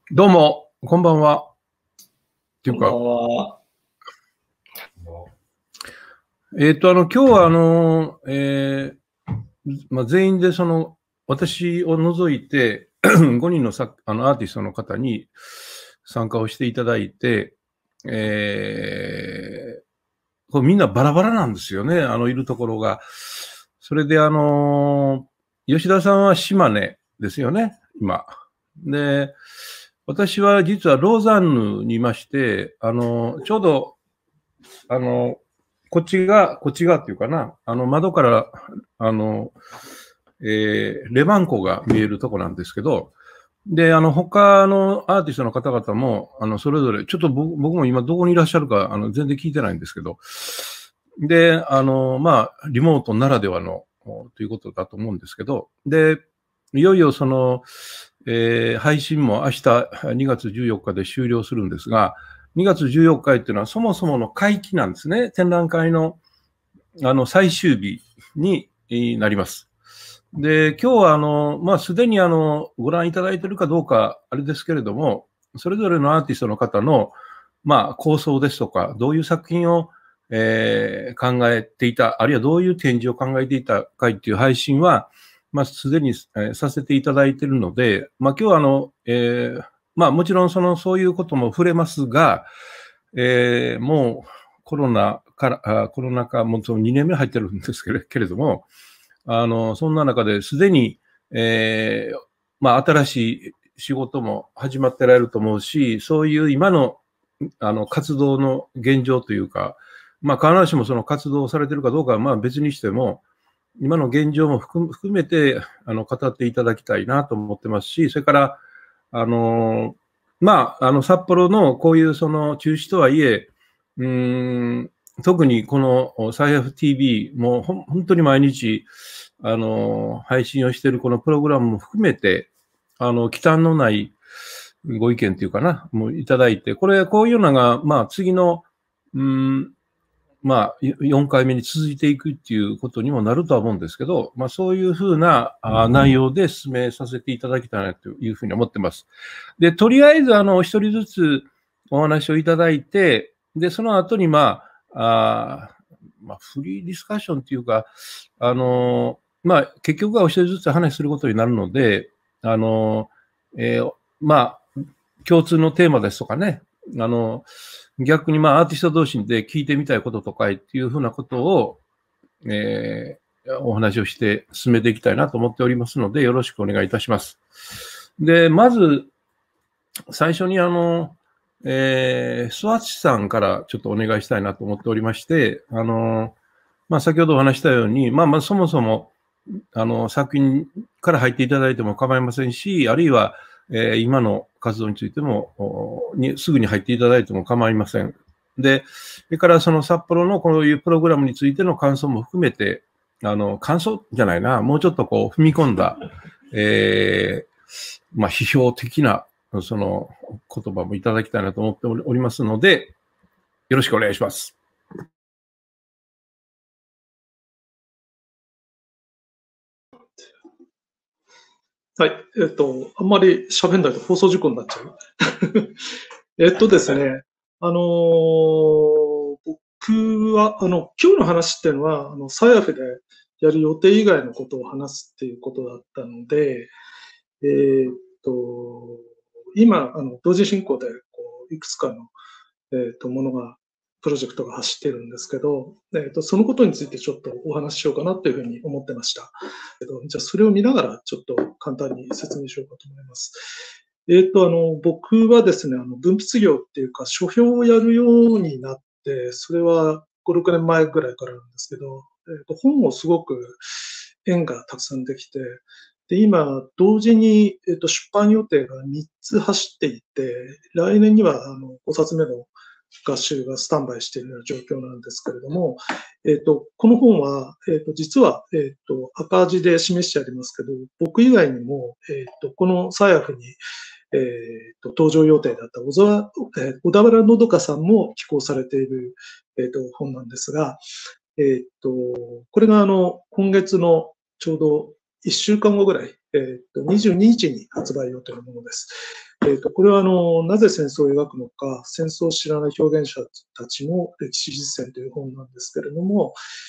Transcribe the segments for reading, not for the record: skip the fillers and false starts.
どうも、こんばんは。っていうか、 こんばんは。 今日は、全員で、私を除いて、5人のアーティストの方に参加をしていただいて、これみんなバラバラなんですよね、いるところが。それで、吉田さんは島根ですよね、今。で、私は実はローザンヌにいまして、ちょうど、あの、こっち側っていうかな、窓から、あの、レバン湖が見えるとこなんですけど、で、他のアーティストの方々も、それぞれ、ちょっと僕も今どこにいらっしゃるか、全然聞いてないんですけど、で、リモートならではの、ということだと思うんですけど、で、いよいよ配信も明日2月14日で終了するんですが、2月14日っていうのはそもそもの会期なんですね。展覧会の最終日になります。で、今日はすでにご覧いただいているかどうか、あれですけれども、それぞれのアーティストの方の、構想ですとか、どういう作品を、考えていた、あるいはどういう展示を考えていたかっていう配信は、すでに、させていただいているので、今日はもちろんそういうことも触れますが、もうコロナ禍もその2年目入ってるんですけれども、そんな中ですでに、新しい仕事も始まってられると思うし、そういう今の、活動の現状というか、必ずしもその活動をされてるかどうかは、別にしても、今の現状も含めて、語っていただきたいなと思ってますし、それから、札幌のこういうその中止とはいえ、特にこのサイエフ TV も本当に毎日、配信をしているこのプログラムも含めて、忌憚のないご意見っていうかな、もういただいて、こういうのが、次の、4回目に続いていくっていうことにもなるとは思うんですけど、そういうふうな内容で進めさせていただきたいなというふうに思ってます。で、とりあえず、お一人ずつお話をいただいて、で、その後に、フリーディスカッションっていうか、結局はお一人ずつ話することになるので、あの、えーまあ、共通のテーマですとかね、逆にアーティスト同士で聞いてみたいこととかっていうふうなことを、お話をして進めていきたいなと思っておりますので、よろしくお願いいたします。で、まず、最初にスワッチさんからちょっとお願いしたいなと思っておりまして、先ほどお話したように、そもそも、作品から入っていただいても構いませんし、あるいは、今の活動についてもすぐに入っていただいても構いません。で、それからその札幌のこういうプログラムについての感想も含めて、感想じゃないな、もうちょっとこう踏み込んだ、批評的なその言葉もいただきたいなと思っておりますので、よろしくお願いします。 はい。あんまり喋んないと放送事故になっちゃう。ですね、僕は、今日の話っていうのは、サヤフでやる予定以外のことを話すっていうことだったので、えーっと、今、同時進行で、いくつかの、ものが、プロジェクトが走ってるんですけど、そのことについてちょっとお話ししようかなというふうに思ってました。じゃあ、それを見ながらちょっと簡単に説明しようかと思います。僕はですね、分泌業っていうか、書評をやるようになって、それは5、6年前ぐらいからなんですけど、本をすごく縁がたくさんできて、で、今、同時に、出版予定が3つ走っていて、来年には5冊目の合集がスタンバイしているような状況なんですけれども、この本は、実は、赤字で示してありますけど、僕以外にも、このサヤフに、登場予定だった小田原のどかさんも寄稿されている、本なんですが、これが今月のちょうど1週間後ぐらい、 22日に発売予定のものです。これはなぜ戦争を描くのか、戦争を知らない表現者たちの歴史実践という本なんですけれども、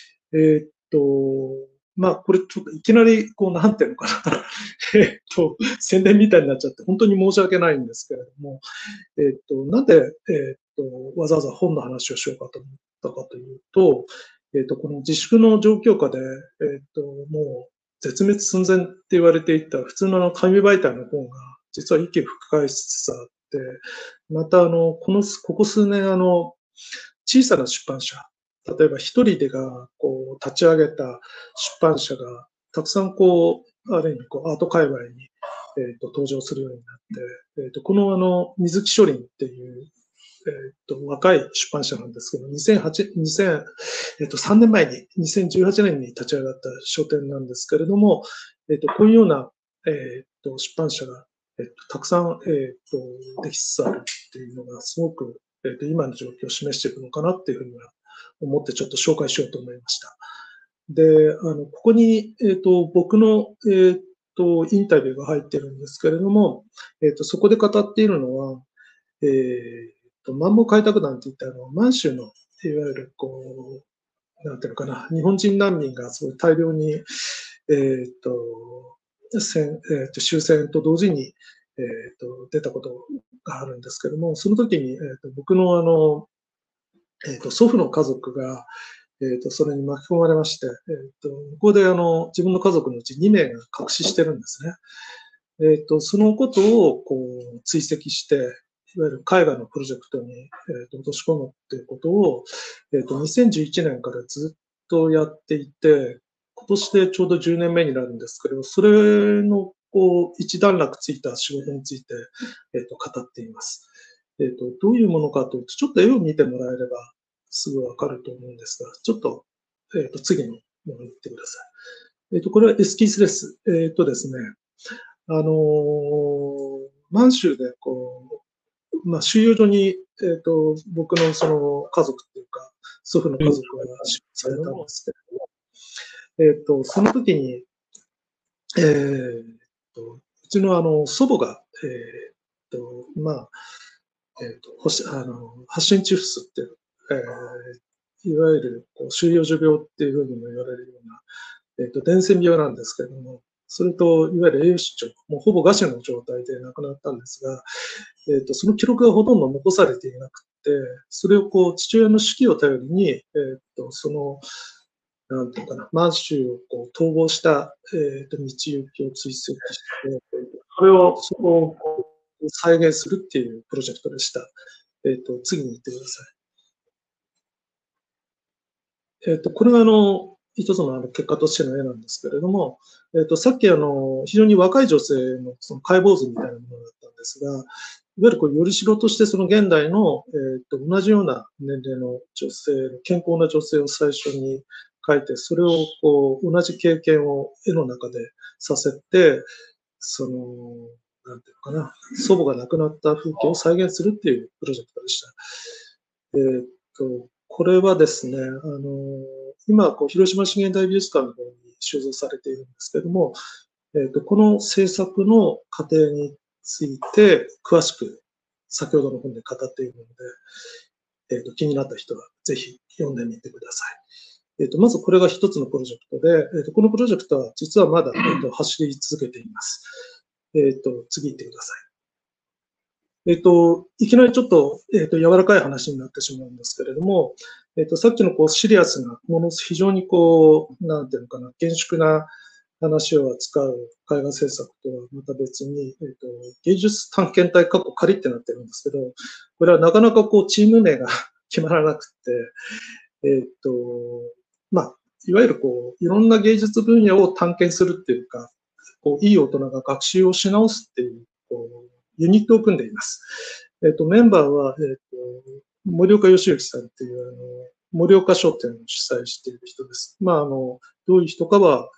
これちょっといきなり、なんていうのかな、宣伝みたいになっちゃって、本当に申し訳ないんですけれども、なんで、わざわざ本の話をしようかと思ったかというと、この自粛の状況下で、もう絶滅寸前って言われていた普通の紙媒体の本が、実は一気に吹き返しつつあって、またここ数年小さな出版社、例えば一人でが立ち上げた出版社がたくさんある意味アート界隈に、登場するようになって、この水木書林っていう、若い出版社なんですけど、3年前に、2018年に立ち上がった書店なんですけれども、こういうような、出版社が、たくさん、できつつあるっていうのがすごく、今の状況を示しているのかなっていうふうには思ってちょっと紹介しようと思いました。で、ここに、僕の、インタビューが入ってるんですけれども、そこで語っているのは、満蒙開拓団っていった満州の、いわゆるなんていうのかな、日本人難民がすごい大量に、終戦と同時に、出たことがあるんですけども、その時に、僕の祖父の家族が、それに巻き込まれまして、ここで自分の家族のうち2名が隠ししてるんですね。そのことを追跡して、いわゆる絵画のプロジェクトに、落とし込むっていうことを、2011年からずっとやっていて、今年でちょうど10年目になるんですけど、それの一段落ついた仕事について、語っています。どういうものかというと、ちょっと絵を見てもらえればすぐわかると思うんですが、ちょっと、次のものに行ってください。これはエスキースです。ですね、満州で収容所に、僕のその家族っていうか、祖父の家族が収容されたんですけど、その時に、うちの祖母が、発疹チフスって、いわゆる収容所病っていうふうにも言われるような、伝染病なんですけれども、それといわゆる栄養失調、もうほぼ餓死の状態で亡くなったんですが、その記録がほとんど残されていなくて、それを父親の手記を頼りに、なんていうかな、満州を逃亡した、道行きを追跡して、それを再現するっていうプロジェクトでした。次に行ってください。これが一つの結果としての絵なんですけれども、さっき非常に若い女性のその解剖図みたいなものだったんですが、いわゆるよりしろとしてその現代の、同じような年齢の女性、健康な女性を最初に描いて、それを同じ経験を絵の中でさせて、なんていうのかな、祖母が亡くなった風景を再現するっていうプロジェクトでした。これはですね、今、広島資源大美術館の方に収蔵されているんですけれども、この制作の過程について詳しく先ほどの本で語っているので、気になった人はぜひ読んでみてください。まずこれが一つのプロジェクトで、このプロジェクトは実はまだ、走り続けています。次行ってください。いきなりちょっと、柔らかい話になってしまうんですけれども、さっきのシリアスな、非常になんていうのかな、厳粛な話を扱う絵画制作とはまた別に、芸術探検隊仮ってなってるんですけど、これはなかなかチーム名が決まらなくて、いわゆるいろんな芸術分野を探検するっていうか、いい大人が学習をし直すっていう、ユニットを組んでいます。メンバーは、森岡義行さんっていう盛岡書店を主催している人です。どういう人かは、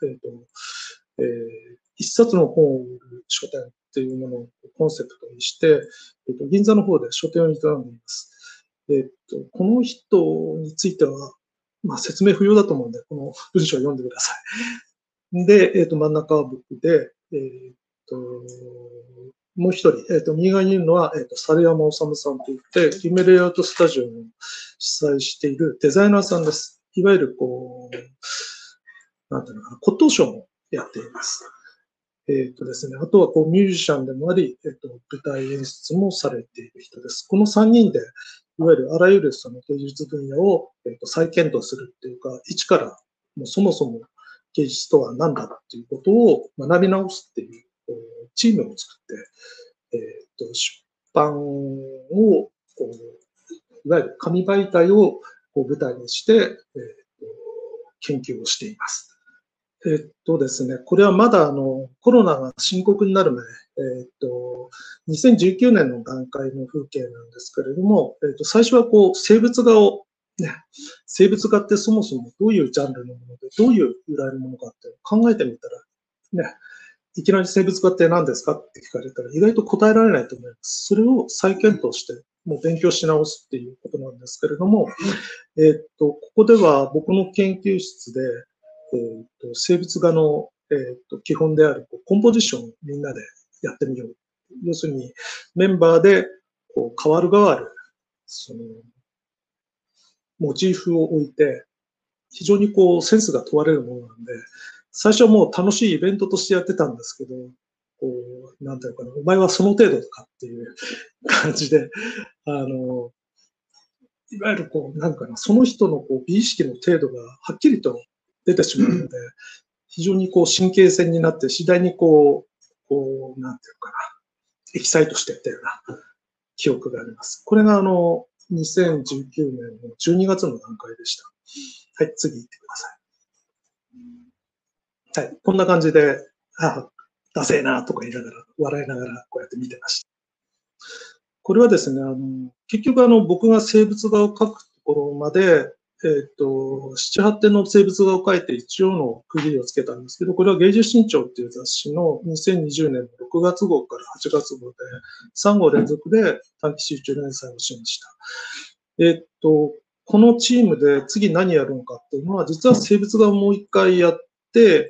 一冊の本を売る書店っていうものをコンセプトにして、銀座の方で書店を営んでいます。この人については、説明不要だと思うんで、この文章を読んでください。で、真ん中は僕で、 もう一人、右側にいるのは、猿山治さんといって、夢レイアウトスタジオの主催しているデザイナーさんです。いわゆる、なんていうのかな、骨董ショーもやっています。ですね、あとはミュージシャンでもあり、舞台演出もされている人です。この3人で、いわゆるあらゆるその芸術分野を、再検討するっていうか、一からもうそもそも芸術とは何だっていうことを学び直すっていうチームを作って、出版をいわゆる紙媒体を舞台にして、研究をしています。ですね、これはまだコロナが深刻になる前、2019年の段階の風景なんですけれども、最初は生物画を、ね、生物画ってそもそもどういうジャンルのもので、どういう由来のものかって考えてみたら、ね、いきなり生物画って何ですかって聞かれたら意外と答えられないと思います。それを再検討して、もう勉強し直すっていうことなんですけれども、ここでは僕の研究室で、生物画の、基本であるコンポジションをみんなでやってみよう。要するにメンバーで変わる変わるそのモチーフを置いて非常にセンスが問われるものなんで、最初はもう楽しいイベントとしてやってたんですけど、なんていうかな、お前はその程度かっていう感じで、いわゆるなんかな、その人の美意識の程度がはっきりと出てしまうので、非常に神経戦になって、次第になんていうかな、エキサイトしていったような記憶があります。これが2019年の12月の段階でした。はい、次行ってください。はい、こんな感じで、ダセーなとか言いながら、笑いながらこうやって見てました。これはですね、結局僕が生物画を描くところまで、7、8点の生物画を描いて一応の区切りをつけたんですけど、これは芸術新潮っていう雑誌の2020年の6月号から8月号で3号連続で短期集中連載をしました。このチームで次何やるのかっていうのは、実は生物画をもう一回やって、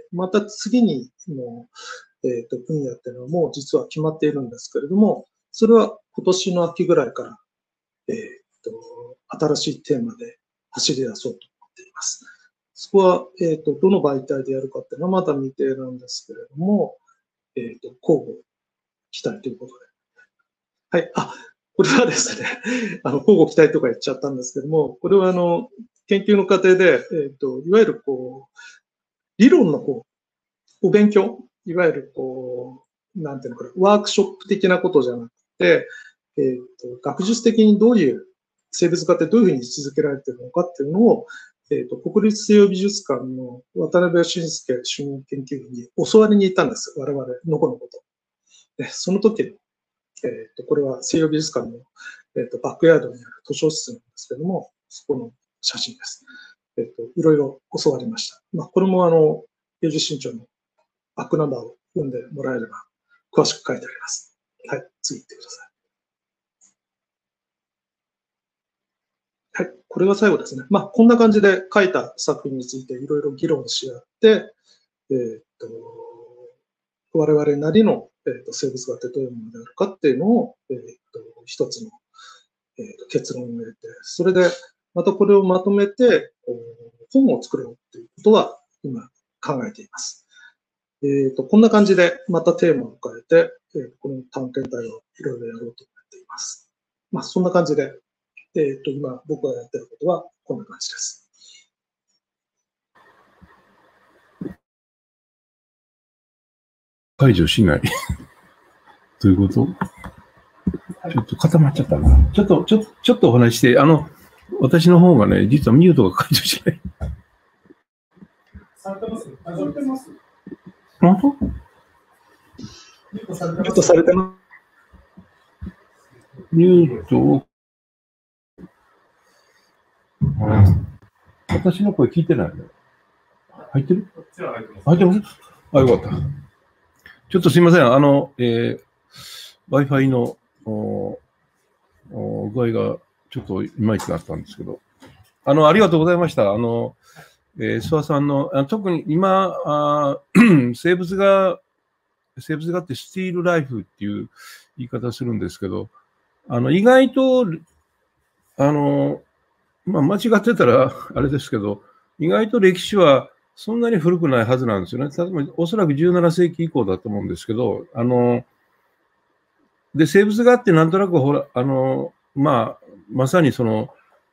また次にの、分野っていうのはもう実は決まっているんですけれども、それは今年の秋ぐらいから、新しいテーマで走り出そうと思っています。そこは、どの媒体でやるかっていうのはまだ未定なんですけれども、交互期待ということで。はい。これはですね、交互期待とか言っちゃったんですけども、これは研究の過程で、いわゆる理論のお勉強、いわゆるなんていうのかな、ワークショップ的なことじゃなくて、学術的にどういう生物画ってどういうふうに位置づけられているのかっていうのを、国立西洋美術館の渡辺晋介主任研究員に教わりに行ったんです。我々、のこのこと。で、その時の、これは西洋美術館の、バックヤードにある図書室なんですけども、そこの写真です。いろいろ教わりました。これも芸術新潮のバックナンバーを読んでもらえれば詳しく書いてあります。はい、次行ってください。はい、これが最後ですね。こんな感じで書いた作品についていろいろ議論し合って、我々なりの、生物画ってどういうものであるかっていうのを、一つの、結論を得て、それでまたこれをまとめて本を作ろうということは今考えています。こんな感じでまたテーマを変えて、この探検隊をいろいろやろうと思っています。そんな感じで、今僕がやっていることはこんな感じです。 解除しない。どういうこと？ちょっと固まっちゃったな。ちょっとお話して、私の方がね、実はミュートが解除しない。 されてます？されてます？ 本当？ ミュートされてます。 ミュートを、私の声聞いてないね。入ってる？入ってます？よかった。ちょっとすいません。Wi-Fi の具合がちょっといまいちだったんですけど、ありがとうございました。諏訪さんの、特に今、生物画、 生物画ってスティールライフっていう言い方するんですけど、意外と、まあ、間違ってたらあれですけど、意外と歴史はそんなに古くないはずなんですよね。例えばおそらく17世紀以降だと思うんですけど、で、生物画ってなんとなくほら、まあ、まさにその、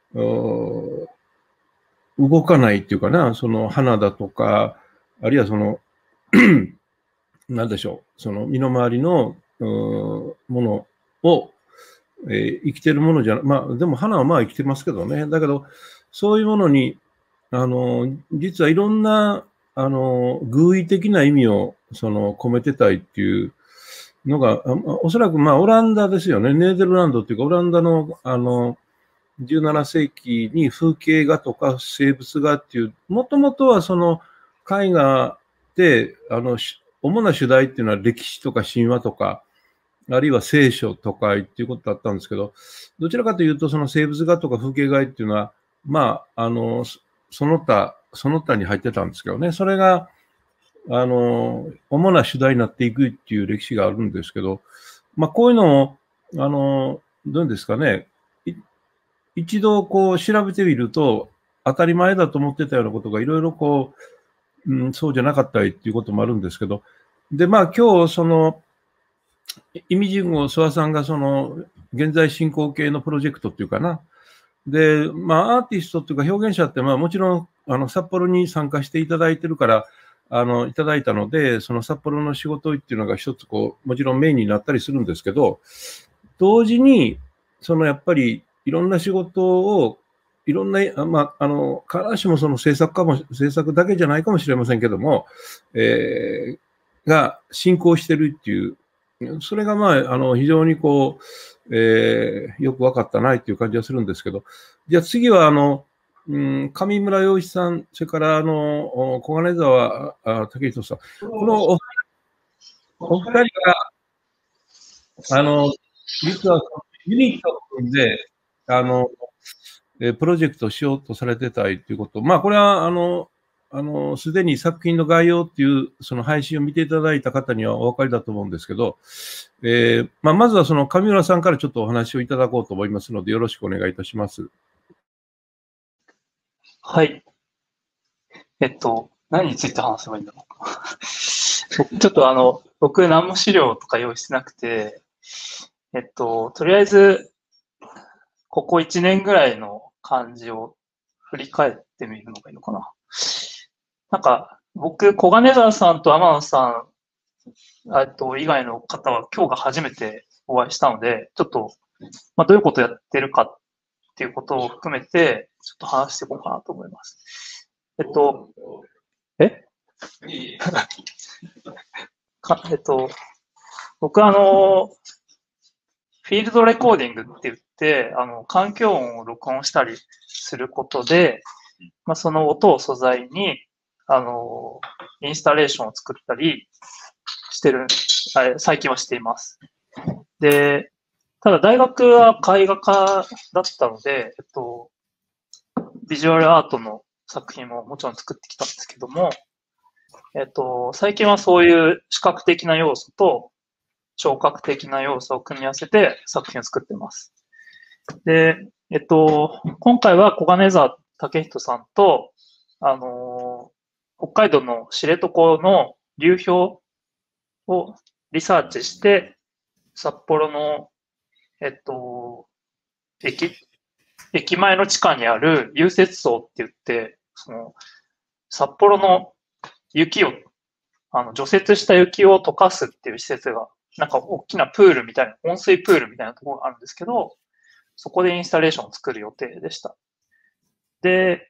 動かないっていうかな、その花だとか、あるいはその、なんでしょう、その身の回りのものを、生きてるものじゃ、まあ、でも花はまあ生きてますけどね。だけど、そういうものに、実はいろんな、偶意的な意味を、込めてたいっていうのが、おそらく、まあ、オランダですよね。ネーデルランドっていうか、オランダの、17世紀に風景画とか生物画っていう、もともとはその絵画で、主な主題っていうのは歴史とか神話とか、あるいは聖書とかっていうことだったんですけど、どちらかというと、その生物画とか風景画っていうのは、まあ、その他に入ってたんですけどね、それが、主な主題になっていくっていう歴史があるんですけど、まあ、こういうのを、どういうんですかね、一度こう調べてみると、当たり前だと思ってたようなことがいろいろこう、そうじゃなかったりっていうこともあるんですけど、で、まあ今日、イミジングを諏訪さんが現在進行形のプロジェクトっていうかな。で、まあアーティストっていうか表現者って、まあもちろん、札幌に参加していただいてるから、いただいたので、その札幌の仕事っていうのが一つこう、もちろんメインになったりするんですけど、同時に、やっぱりいろんな仕事を、いろんな、まあ、必ずしもその制作だけじゃないかもしれませんけども、が進行してるっていう、それがまあ、非常にこう、よく分かったなっていう感じがするんですけど、じゃあ次は、上村洋一さん、それから、小金沢武人さん、このお二人が、実はユニットを組んで、プロジェクトしようとされてたいということ。まあ、これは、すでに作品の概要っていう、その配信を見ていただいた方にはお分かりだと思うんですけど、まあ、まずはその上村さんからちょっとお話をいただこうと思いますので、よろしくお願いいたします。 はい。何について話せばいいんだろうか。ちょっと僕何も資料とか用意してなくて、とりあえず、ここ1年ぐらいの感じを振り返ってみるのがいいのかな。なんか、僕、小金沢さんと天野さん、以外の方は今日が初めてお会いしたので、ちょっと、まあ、どういうことをやってるかっていうことを含めて、ちょっと話していこうかなと思います。僕フィールドレコーディングって言って、環境音を録音したりすることで、まあ、その音を素材に、インスタレーションを作ったりしてる、最近はしています。で、ただ大学は絵画家だったので、ビジュアルアートの作品ももちろん作ってきたんですけども、最近はそういう視覚的な要素と聴覚的な要素を組み合わせて作品を作っています。で、今回は小金沢武人さんと、北海道の知床の流氷をリサーチして、札幌の、駅前の地下にある融雪層って言って、札幌の雪を、除雪した雪を溶かすっていう施設が、なんか大きなプールみたいな、温水プールみたいなところがあるんですけど、そこでインスタレーションを作る予定でした。で、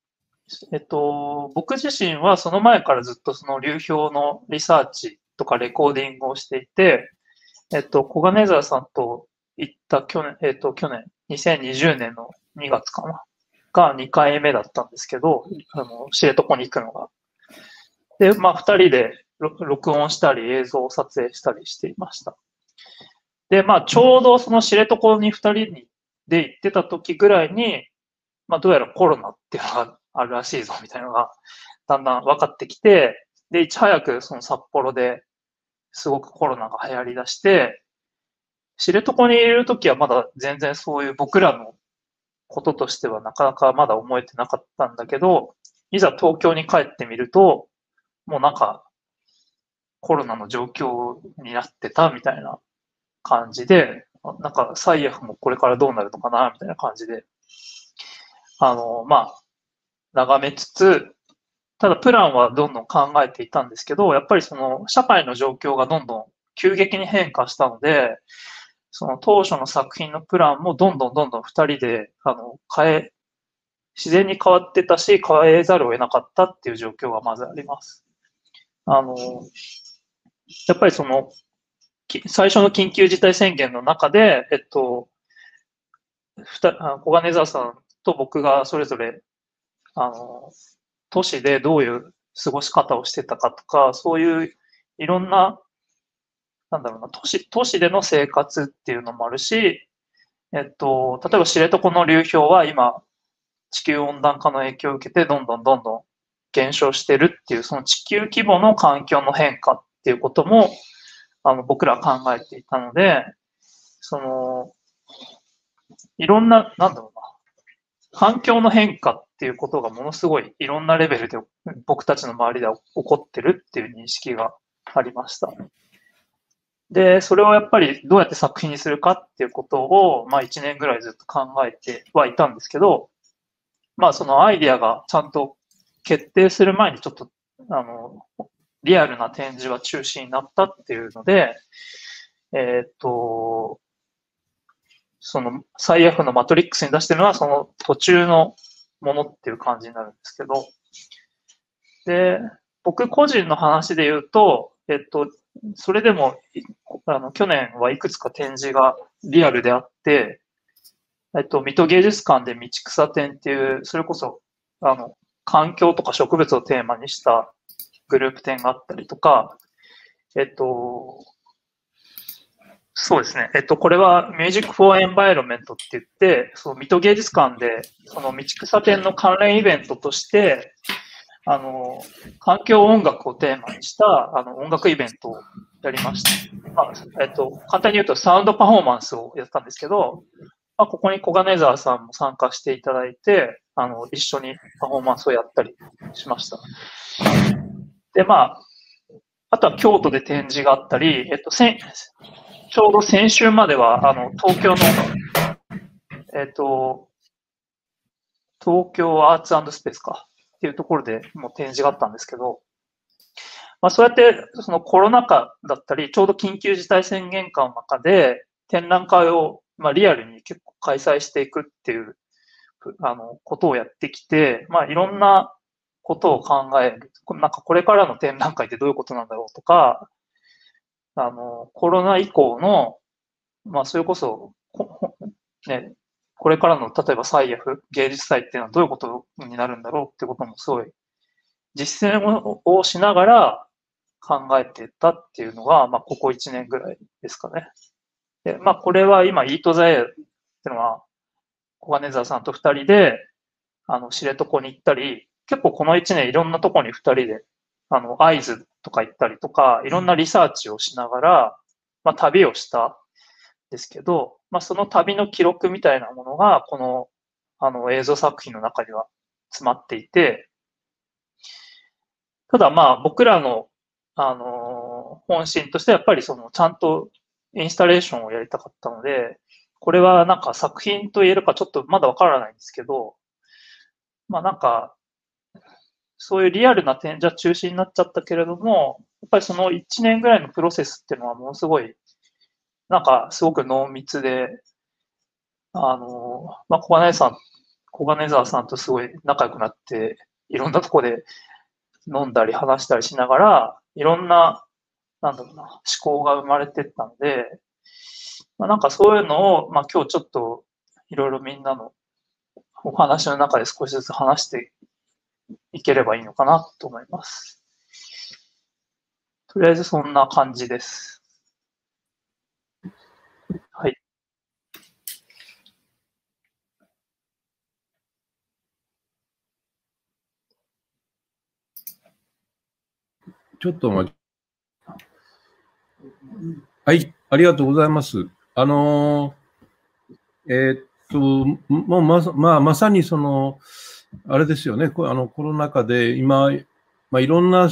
僕自身はその前からずっとその流氷のリサーチとかレコーディングをしていて、小金沢さんと行った去年、2020年の2月かな、が2回目だったんですけど、知床に行くのが。で、まあ、2人で録音したり映像を撮影したりしていました。で、まあ、ちょうどその知床に2人で行ってた時ぐらいに、まあ、どうやらコロナっていうのがあるらしいぞみたいなのがだんだん分かってきて、で、いち早くその札幌ですごくコロナが流行り出して、知床にいるときはまだ全然そういう僕らのこととしてはなかなかまだ思えてなかったんだけど、いざ東京に帰ってみると、もうなんかコロナの状況になってたみたいな感じで、なんか最悪もこれからどうなるのかなみたいな感じで、まあ、眺めつつ、ただプランはどんどん考えていたんですけど、やっぱりその社会の状況がどんどん急激に変化したので、その当初の作品のプランもどんどんどんどん二人で、自然に変わってたし、変えざるを得なかったっていう状況がまずあります。やっぱりその、最初の緊急事態宣言の中で、小金沢さんと僕がそれぞれ、都市でどういう過ごし方をしてたかとか、そういういろんな、なんだろうな、都市での生活っていうのもあるし、例えば知床の流氷は今、地球温暖化の影響を受けて、どんどんどんどん減少してるっていう、その地球規模の環境の変化っていうことも、僕らは考えていたので、その、いろんな、なんだろうな、環境の変化っていうことがものすごいいろんなレベルで僕たちの周りでは起こってるっていう認識がありました。で、それをやっぱりどうやって作品にするかっていうことを、まあ1年ぐらいずっと考えてはいたんですけど、まあそのアイディアがちゃんと決定する前にちょっと、リアルな展示は中止になったっていうので、その最悪のマトリックスに出してるのはその途中のものっていう感じになるんですけど、で、僕個人の話で言うと、それでも、去年はいくつか展示がリアルであって、水戸芸術館で道草展っていう、それこそ、環境とか植物をテーマにしたグループ展があったりとか、そうですね。これは Music for Environment って言って、その水戸芸術館で、その道草展の関連イベントとして、環境音楽をテーマにした、音楽イベントをやりました。まあ、簡単に言うとサウンドパフォーマンスをやったんですけど、まあ、ここに小金沢さんも参加していただいて、一緒にパフォーマンスをやったりしました。で、まあ、あとは京都で展示があったり、ちょうど先週までは、東京の、東京アーツ&スペースかっていうところでもう展示があったんですけど、まあ、そうやってそのコロナ禍だったり、ちょうど緊急事態宣言下の中で展覧会をまあリアルに結構開催していくっていうことをやってきて、まあ、いろんなことを考える。なんかこれからの展覧会ってどういうことなんだろうとか、コロナ以降の、まあ、それこそ、ね、これからの、例えば祭F、芸術祭っていうのはどういうことになるんだろうってこともすごい、実践をしながら考えてたっていうのが、まあ、ここ1年ぐらいですかね。で、まあ、これは今、イートザエアっていうのは、小金沢さんと2人で、知床に行ったり、結構この1年いろんなとこに2人で、会津とか行ったりとか、いろんなリサーチをしながら、まあ、旅をしたんですけど、まあ、その旅の記録みたいなものが、この、映像作品の中には詰まっていて、ただまあ、僕らの、本心としてはやっぱりその、ちゃんとインスタレーションをやりたかったので、これはなんか作品と言えるかちょっとまだわからないんですけど、まあなんか、そういうリアルな展示は中止になっちゃったけれども、やっぱりその1年ぐらいのプロセスっていうのはものすごい、なんかすごく濃密で、まあ、小金沢さんとすごい仲良くなって、いろんなとこで飲んだり話したりしながら、いろんな、なんだろうな、思考が生まれてったので、まあ、なんかそういうのを、まあ今日ちょっといろいろみんなのお話の中で少しずつ話していければいいのかなと思います。とりあえずそんな感じです。はい。 ちょっと待って。 はい、ありがとうございます。もうまさにあれですよね、コロナ禍で今、いろんな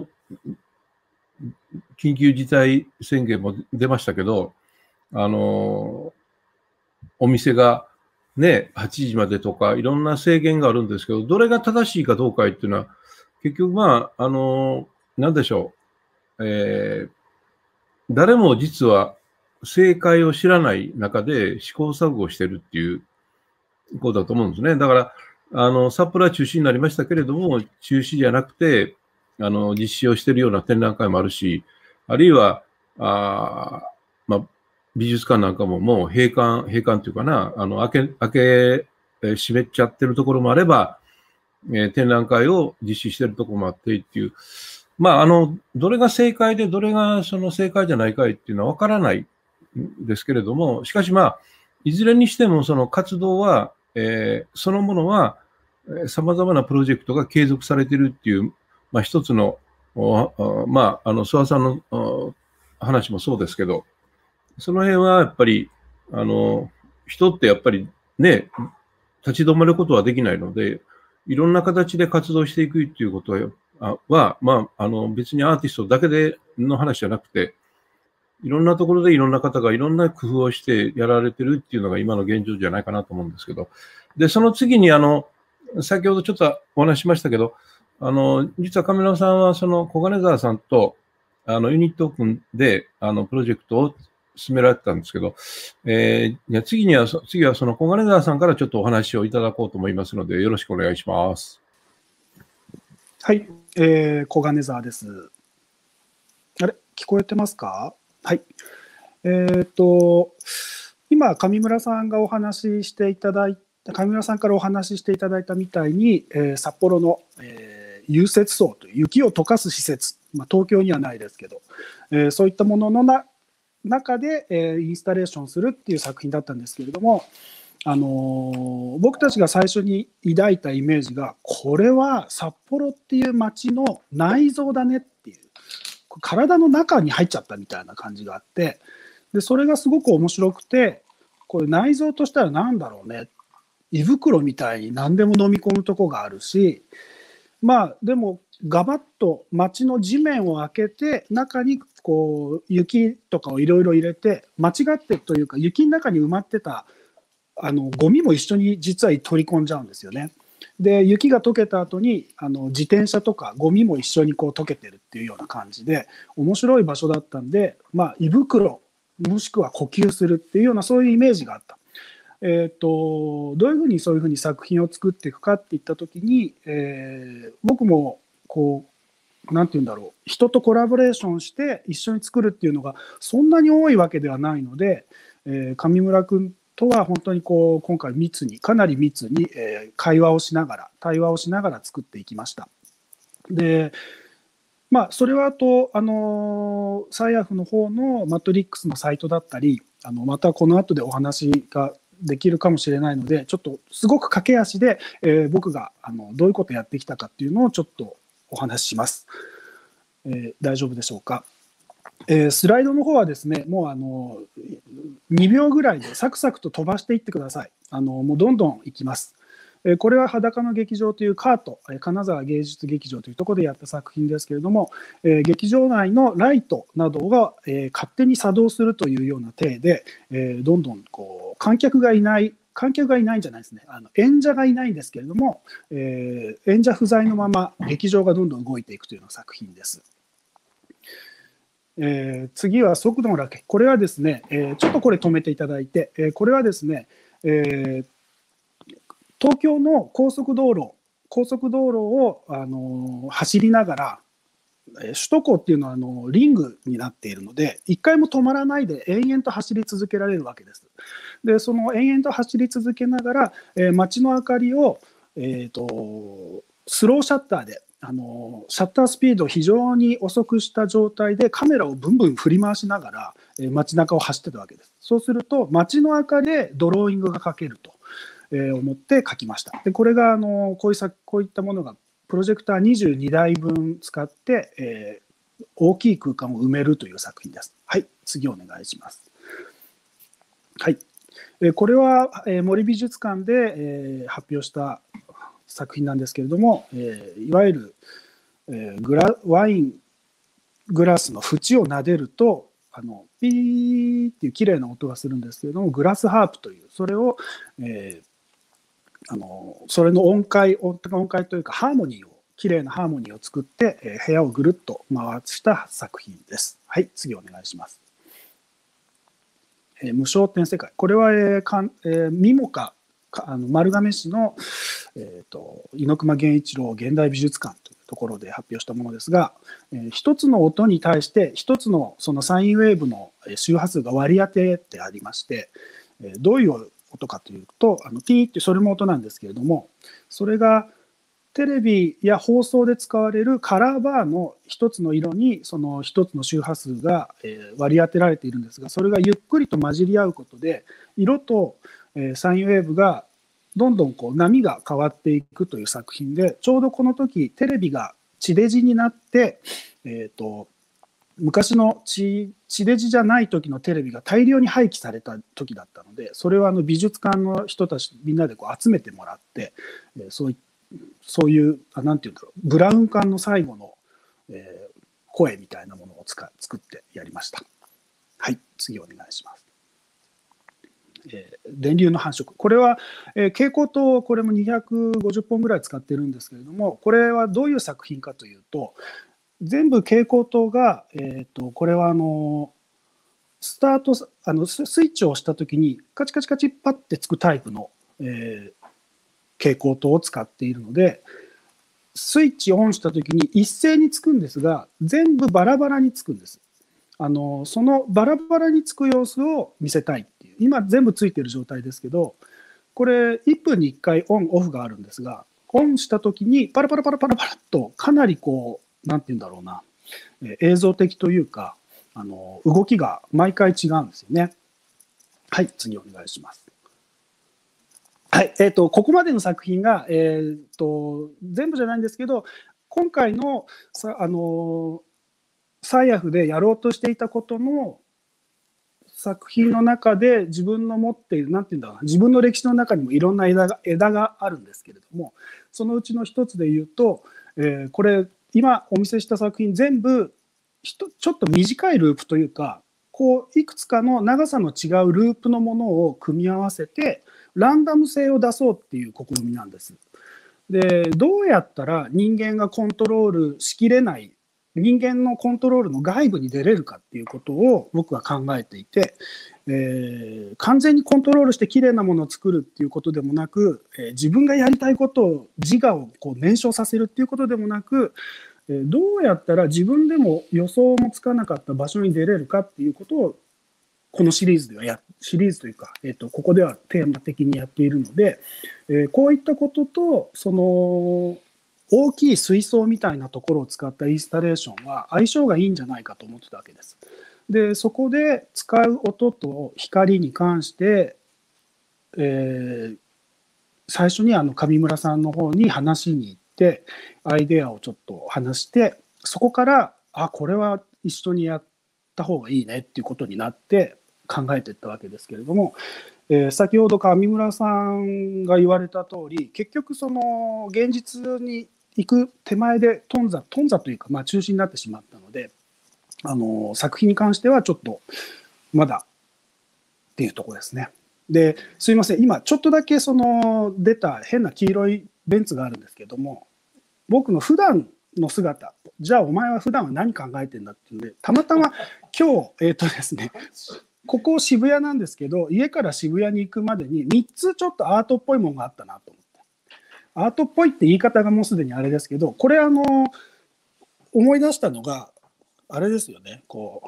緊急事態宣言も出ましたけど、お店がね、8時までとか、いろんな制限があるんですけど、どれが正しいかどうかっていうのは、結局なんでしょう、誰も実は正解を知らない中で試行錯誤してるっていうことだと思うんですね。だから、札幌は中止になりましたけれども、中止じゃなくて、実施をしているような展覧会もあるし、あるいは、美術館なんかももう閉館というかな、閉めちゃってるところもあれば、展覧会を実施しているところもあってっていう、どれが正解でどれがその正解じゃないかいっていうのは分からないんですけれども、しかしいずれにしてもその活動は、そのものは、様々なプロジェクトが継続されているっていう、一つの、諏訪さんの話もそうですけど、その辺はやっぱり、人ってやっぱりね、立ち止まることはできないので、いろんな形で活動していくっていうことは、別にアーティストだけでの話じゃなくて、いろんなところでいろんな方がいろんな工夫をしてやられてるっていうのが今の現状じゃないかなと思うんですけど、で、その次に先ほどちょっとお話ししましたけど、実は上野さんは小金沢さんと、ユニットを組んで、プロジェクトを進められてたんですけど、次は小金沢さんからちょっとお話をいただこうと思いますので、よろしくお願いします。 はい、小金沢です。あれ、聞こえてますか？はい。今、上村さんがお話ししていただいた、上村さんからお話ししていただいたみたいに、札幌の、融雪層という雪を溶かす施設、東京にはないですけど、そういったものの中で、インスタレーションするっていう作品だったんですけれども、僕たちが最初に抱いたイメージが、これは札幌っていう街の内臓だねっていう、体の中に入っちゃったみたいな感じがあって、でそれがすごく面白くて、これ内臓としたら何だろうね、胃袋みたいに何でも飲み込むとこがあるし、でもガバッと街の地面を開けて中にこう雪とかをいろいろ入れて、間違ってというか雪の中に埋まってたゴミも一緒に実は取り込んじゃうんですよね。で雪が溶けた後に自転車とかゴミも一緒にこう溶けてるっていうような感じで面白い場所だったんで、胃袋もしくは呼吸するっていうようなそういうイメージがあった。どういうふうにそういうふうに作品を作っていくかっていった時に、僕もこうなんて言うんだろう、人とコラボレーションして一緒に作るっていうのがそんなに多いわけではないので、上村君とは本当にこう今回かなり密に、対話をしながら作っていきました。でそれはあとサイアフの方のマトリックスのサイトだったり、またこの後でお話ができるかもしれないので、ちょっとすごく駆け足で、僕がどういうことをやってきたかっていうのをちょっとお話しします。大丈夫でしょうか。スライドの方はですね、もう2秒ぐらいでサクサクと飛ばしていってください。もうどんどんいきます。これは裸の劇場というカート、金沢芸術劇場というところでやった作品ですけれども、劇場内のライトなどが、勝手に作動するというような体で、どんどんこう観客がいないんじゃないですね、演者がいないんですけれども、演者不在のまま劇場がどんどん動いていくというような作品です。次は速度の落下。これはですね、ちょっとこれ止めていただいて、これはですね、東京の高速道路を走りながら、首都高っていうのはリングになっているので、一回も止まらないで延々と走り続けられるわけです。で、その延々と走り続けながら、街の明かりを、スローシャッターで、シャッタースピードを非常に遅くした状態でカメラをブンブン振り回しながら、街中を走ってたわけです。そうすると街の明かりでドローイングが描けると、思って描きました。でこれがこういったものがプロジェクター22台分使って、 大きい空間を埋めるという作品です。はい、次お願いします。はい、これは森美術館で発表した作品なんですけれども、いわゆるワイングラスの縁を撫でるとピーっていう綺麗な音がするんですけれども、グラスハープというそれを、それの音階というかハーモニーを綺麗なハーモニーを作って、部屋をぐるっと回した作品です。はい、次お願いします。無焦点世界。これは、ミモカ丸亀市の、猪熊源一郎現代美術館というところで発表したものですが、一つの音に対して一つのそのサインウェーブの周波数が割り当ててありまして、どういう音かというとピーってそれも音なんですけれども、それがテレビや放送で使われるカラーバーの一つの色にその一つの周波数が割り当てられているんですが、それがゆっくりと混じり合うことで色とサインウェーブがどんどん波が変わっていくという作品で、ちょうどこの時テレビが地デジになって、昔の地デジじゃない時のテレビが大量に廃棄された時だったので、それを美術館の人たちみんなで集めてもらって、そういうなんていうんだろう、ブラウン管の最後の、声みたいなものを作ってやりました。はい、次お願いします。電流の繁殖。これは、蛍光灯、これも250本ぐらい使ってるんですけれども、これはどういう作品かというと、全部蛍光灯が、これはスタートスイッチを押したときにカチカチカチパッてつくタイプの、蛍光灯を使っているので、スイッチオンしたときに一斉につくんですが、全部バラバラにつくんです。そのバラバラにつく様子を見せたいっていう、今全部ついてる状態ですけど、これ1分に1回オンオフがあるんですが、オンしたときにパラパラパラパラパラっとかなりなんて言うんだろうな、映像的というか動きが毎回違うんですよね。はい、次お願いします。はい、ここまでの作品が、全部じゃないんですけど、今回のサイアフでやろうとしていたことの作品の中で自分の持っている、なんていうんだろうな、自分の歴史の中にもいろんな枝があるんですけれども、そのうちの一つで言うと、これ今お見せした作品全部ちょっと短いループというか、いくつかの長さの違うループのものを組み合わせてランダム性を出そうっていう試みなんです。で、どうやったら人間がコントロールしきれない、人間のコントロールの外部に出れるかっていうことを僕は考えていて、完全にコントロールしてきれいなものを作るっていうことでもなく、自分がやりたいことを自我を燃焼させるっていうことでもなく、どうやったら自分でも予想もつかなかった場所に出れるかっていうことをこのシリーズではシリーズというか、ここではテーマ的にやっているので、こういったこととその大きい水槽みたいなところを使ったインスタレーションは相性がいいんじゃないかと思ってたわけです。で、そこで使う音と光に関して、最初に上村さんの方に話しに行ってアイデアをちょっと話して、そこからこれは一緒にやった方がいいねっていうことになって考えていったわけですけれども、先ほど上村さんが言われた通り、結局その現実に行く手前で頓挫というか、中止になってしまったので、作品に関してはちょっとまだっていうところですね。で、すいません、今ちょっとだけその出た変な黄色いベンツがあるんですけども、僕の普段の姿、じゃあお前は普段は何考えてんだっていうんで、たまたま今日ですね、ここ渋谷なんですけど、家から渋谷に行くまでに3つちょっとアートっぽいものがあったなと思って。アートっぽいって言い方がもうすでにあれですけど、これ思い出したのがあれですよね、ホ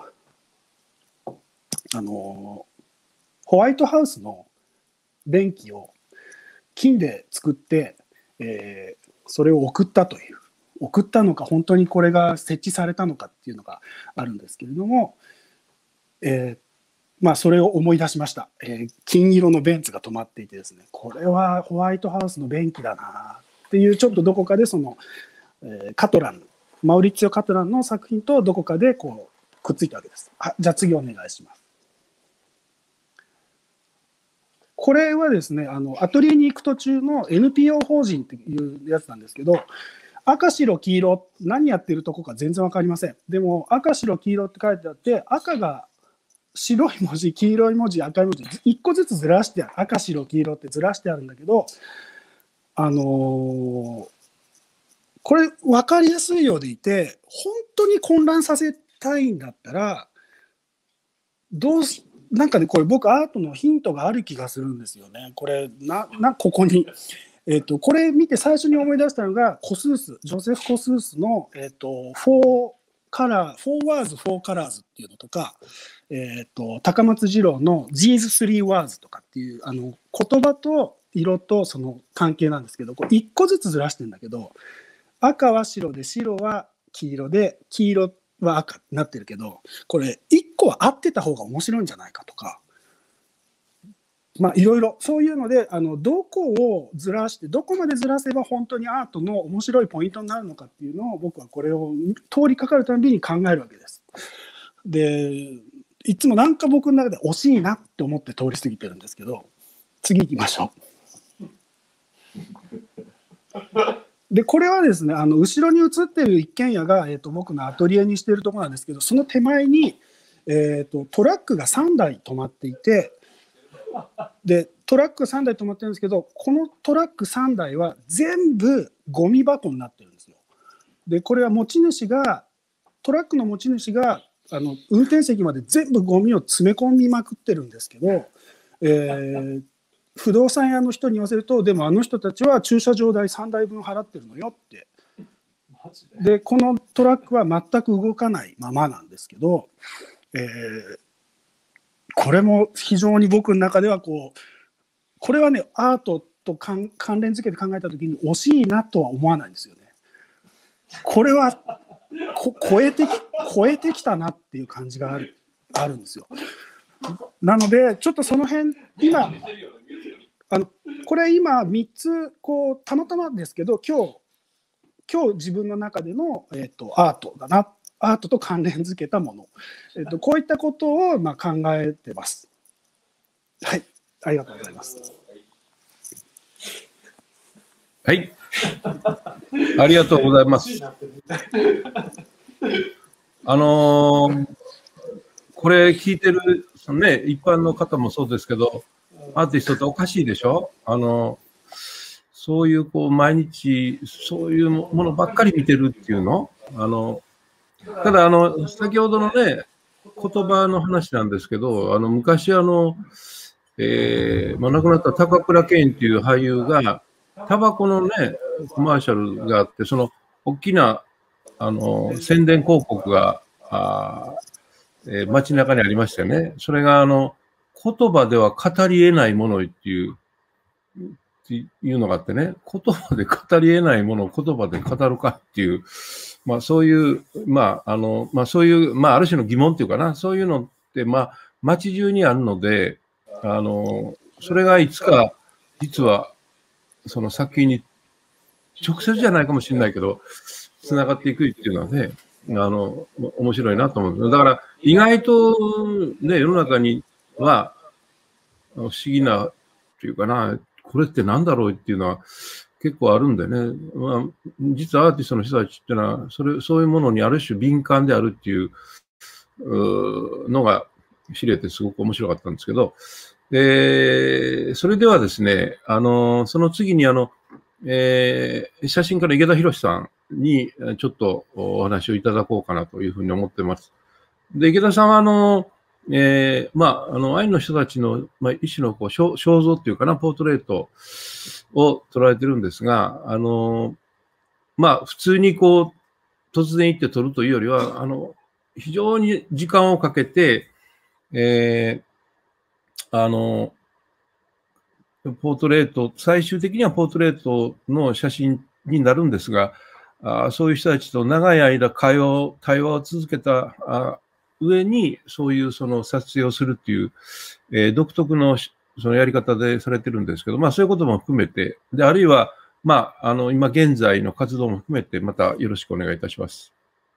ワイトハウスの電気を金で作って、それを送ったのか本当にこれが設置されたのかっていうのがあるんですけれども、それを思い出しました。金色のベンツが止まっていてですね、これはホワイトハウスの便器だなっていう、ちょっとどこかでその、カトランマウリッツィオ・カトランの作品とどこかでこうくっついたわけです。じゃあ次お願いします。これはですね、アトリエに行く途中の NPO 法人っていうやつなんですけど、赤白黄色、何やってるとこか全然わかりません。でも赤白黄色って書いてあって、赤が白い文字、黄色い文字、赤い文字、1個ずつずらしてある。赤白黄色ってずらしてあるんだけど、これ分かりやすいようでいて、本当に混乱させたいんだったら、なんかね、これ僕アートのヒントがある気がするんですよね。これ、ここに。これ見て最初に思い出したのが、コスース、ジョセフ・コスースの、4ワーズ、4カラーズっていうのとか、高松二郎の These Three Words とかっていう、言葉と色とその関係なんですけど、これ1個ずつずらしてるんだけど、赤は白で、白は黄色で、黄色は赤になってるけど、これ1個は合ってた方が面白いんじゃないかとか、まあいろいろそういうので、どこをずらして、どこまでずらせば本当にアートの面白いポイントになるのかっていうのを、僕はこれを通りかかるたびに考えるわけです。で、いつもなんか僕の中で惜しいなって思って通り過ぎてるんですけど、次行きましょう。で、これはですね、後ろに映ってる一軒家が、僕のアトリエにしているところなんですけど、その手前に、トラックが3台止まっていて、で、トラックが3台止まってるんですけど、このトラック3台は全部ゴミ箱になってるんですよ。で、これはトラックの持ち主が、運転席まで全部ゴミを詰め込みまくってるんですけど、不動産屋の人に言わせると、でもあの人たちは駐車場代3台分払ってるのよって。で、このトラックは全く動かないままなんですけど、これも非常に僕の中ではこれはね、アートと関連付けて考えたときに惜しいなとは思わないんですよね。これは超えてきたなっていう感じがあるんですよ。なので、ちょっとその辺、これ今3つ、たまたまですけど、今日自分の中での、アートだな、アートと関連付けたもの、こういったことを考えてます。はい、ありがとうございます。 はい、ありがとうございます。これ聞いてる、ね、一般の方もそうですけど、アーティストっておかしいでしょ？そういう毎日そういうものばっかり見てるっていうの。ただ先ほどのね、言葉の話なんですけど、昔亡くなった高倉健っていう俳優が、タバコのね、コマーシャルがあって、その大きな宣伝広告が街中にありましたよね。それが言葉では語り得ないものっていうのがあってね、言葉で語り得ないものを言葉で語るかっていう、そういう、そういう、ある種の疑問っていうかな、そういうのって、街中にあるので、それがいつか、実は、その作品に、直接じゃないかもしれないけど、つながっていくっていうのはね、面白いなと思うんです。だから、意外とね、世の中には、不思議な、っていうかな、これって何だろうっていうのは結構あるんでね、実はアーティストの人たちっていうのは、そういうものにある種敏感であるっていうのが知れてすごく面白かったんですけど、それではですね、その次に写真家の池田博さんにちょっとお話をいただこうかなというふうに思ってます。で、池田さんはアイヌの人たちの、一種の肖像っていうかな、ポートレートを捉えてるんですが、普通に突然行って撮るというよりは、非常に時間をかけて、ポートレート、最終的にはポートレートの写真になるんですが、そういう人たちと長い間対話を続けた上に、そういうその撮影をするっていう、独特のそのやり方でされてるんですけど、そういうことも含めて、で、あるいは今現在の活動も含めて、またよろしくお願いいたします。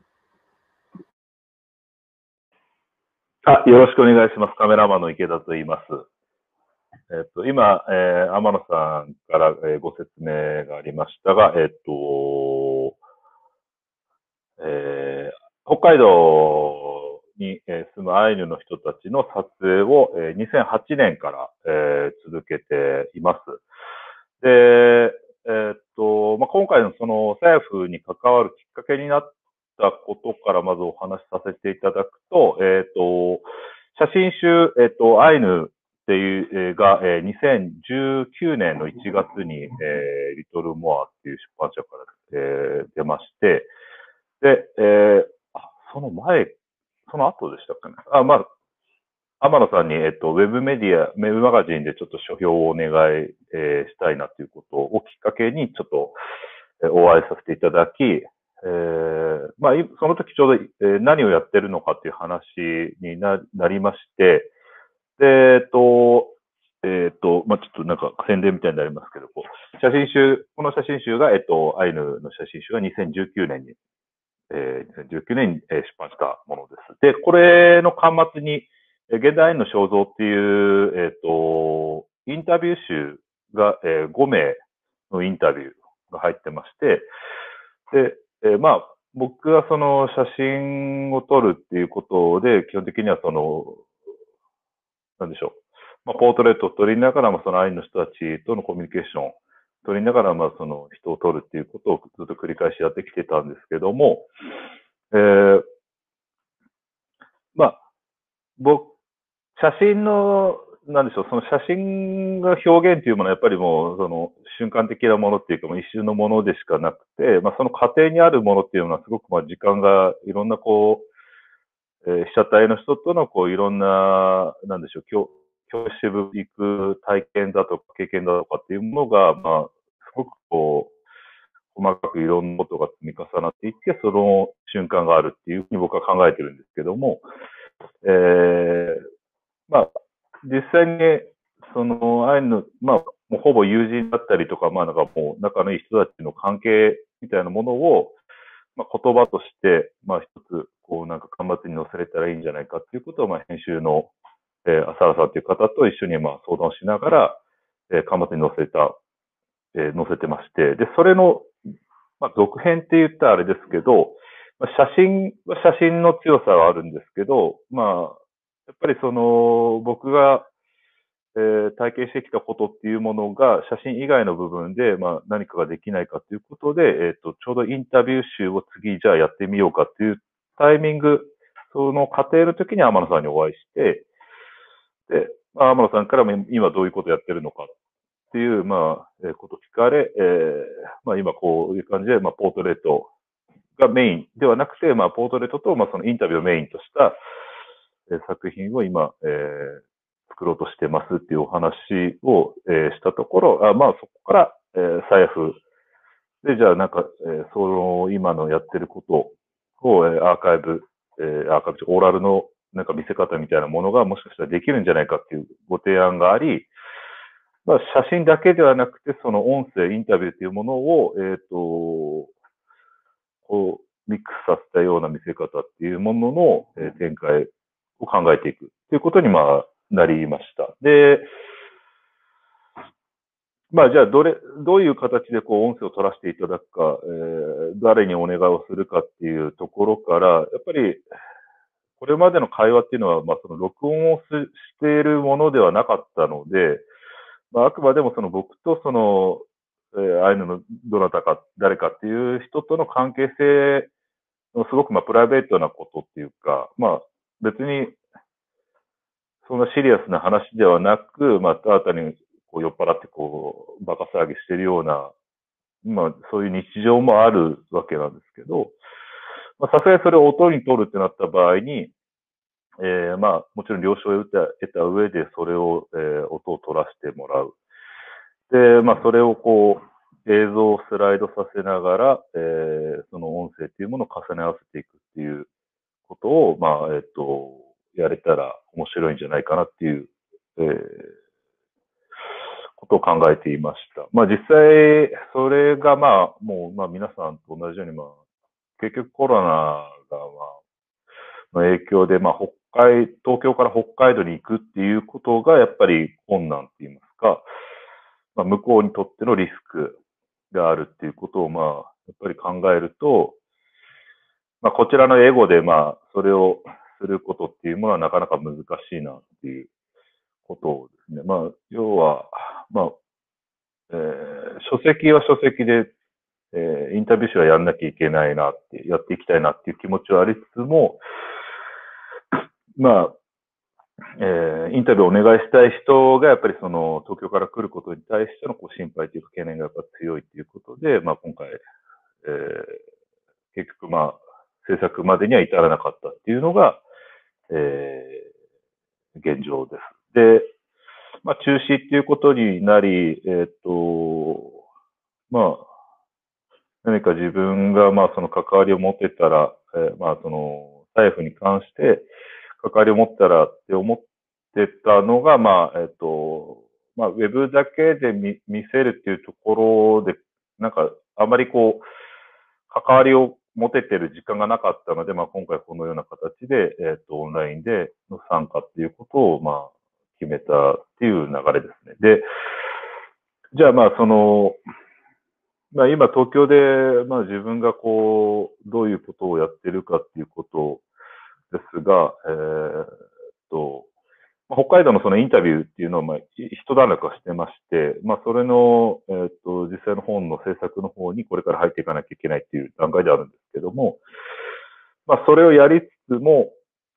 よろしくお願いします。カメラマンの池田と言います。今、天野さんから、ご説明がありましたが、北海道に、住むアイヌの人たちの撮影を、2008年から、続けています。で、今回のそのサヤフに関わるきっかけになったことからまずお話しさせていただくと、写真集、アイヌっていう、が、2019年の1月に、リトルモアっていう出版社から、出まして、で、その後でしたっけね。天野さんに、ウェブメディア、ウェブマガジンでちょっと書評をお願い、したいなということをきっかけにちょっと、お会いさせていただき、その時ちょうど、何をやってるのかっていう話になりまして、で、ちょっとなんか宣伝みたいになりますけど、この写真集が、アイヌの写真集が2019年に、2019年に出版したものです。で、これの巻末に、現代アイヌの肖像っていう、インタビュー集が、5名のインタビューが入ってまして、で、僕がその写真を撮るっていうことで、基本的にはなんでしょう。ポートレートを撮りながら、そのアイヌの人たちとのコミュニケーションを撮りながら、その人を撮るっていうことをずっと繰り返しやってきてたんですけども、写真の、なんでしょう、その写真が表現というものはやっぱりもう、その瞬間的なものっていうか、一瞬のものでしかなくて、その過程にあるものっていうのはすごく時間がいろんな被写体の人とのいろんな、なんでしょう、教師部行く体験だとか経験だとかっていうものが、すごく細かくいろんなことが積み重なっていって、その瞬間があるっていうふうに僕は考えてるんですけども、実際に、その、アイヌの、もうほぼ友人だったりとか、なんかもう仲のいい人たちの関係みたいなものを、言葉として、一つ、なんか端末に載せれたらいいんじゃないかっていうことを、編集の、浅原さんという方と一緒に、相談しながら、端末に載せてまして、で、それの、続編って言ったらあれですけど、写真は写真の強さはあるんですけど、やっぱり僕が、体験してきたことっていうものが写真以外の部分で、何かができないかということで、ちょうどインタビュー集を次じゃあやってみようかっていうタイミング、その過程の時に天野さんにお会いして、で、天野さんからも今どういうことやってるのかっていう、こと聞かれ、今こういう感じで、ポートレートがメインではなくて、ポートレートと、そのインタビューをメインとした、作品を今、作ろうとしてますっていうお話を、したところ、そこから、サヤフで、じゃあなんか、その今のやってることを、アーカイブ、オーラルのなんか見せ方みたいなものがもしかしたらできるんじゃないかっていうご提案があり、写真だけではなくて、その音声、インタビューっていうものを、ミックスさせたような見せ方っていうものの、展開を考えていくということに、なりました。で、じゃあどういう形で音声を取らせていただくか、誰にお願いをするかっていうところから、やっぱり、これまでの会話っていうのは、その録音をしているものではなかったので、あくまでもその僕とその、アイヌのどなたか、誰かっていう人との関係性のすごくプライベートなことっていうか、別に、そんなシリアスな話ではなく、新たに酔っ払ってバカ騒ぎしてるような、そういう日常もあるわけなんですけど、さすがにそれを音に取るってなった場合に、もちろん了承を得た上で、それを、音を取らせてもらう。で、それを映像をスライドさせながら、その音声っていうものを重ね合わせていくっていうことを、やれたら面白いんじゃないかなっていう、こことを考えていました。まあ実際、それがまあ、もう、まあ皆さんと同じように、まあ、結局コロナが、の影響で、まあ東京から北海道に行くっていうことが、やっぱり困難って言いますか、まあ向こうにとってのリスクがあるっていうことを、まあ、やっぱり考えると、まあこちらのエゴで、まあ、それをすることっていうものはなかなか難しいなっていうことをですね。まあ、要は、まあ、書籍は書籍で、インタビュー誌はやんなきゃいけないなって、やっていきたいなっていう気持ちはありつつも、まあ、インタビューをお願いしたい人がやっぱりその東京から来ることに対してのこう心配というか懸念がやっぱ強いということで、まあ今回、結局まあ制作までには至らなかったっていうのが、現状です。で、まあ中止っていうことになり、まあ何か自分がまあその関わりを持てたら、まあその財布に関して関わりを持ったらって思ってたのが、まあ、まあ、ウェブだけで見せるっていうところで、なんか、あまりこう、関わりを持ててる時間がなかったので、まあ、今回このような形で、オンラインでの参加っていうことを、まあ、決めたっていう流れですね。で、じゃあ、まあ、まあ、今、東京で、まあ、自分がこう、どういうことをやってるかっていうことですが、北海道のそのインタビューっていうのを、まあ、一段落はしてまして、まあ、それの、実際の本の制作の方にこれから入っていかなきゃいけないっていう段階であるんですけども、まあ、それをやりつつも、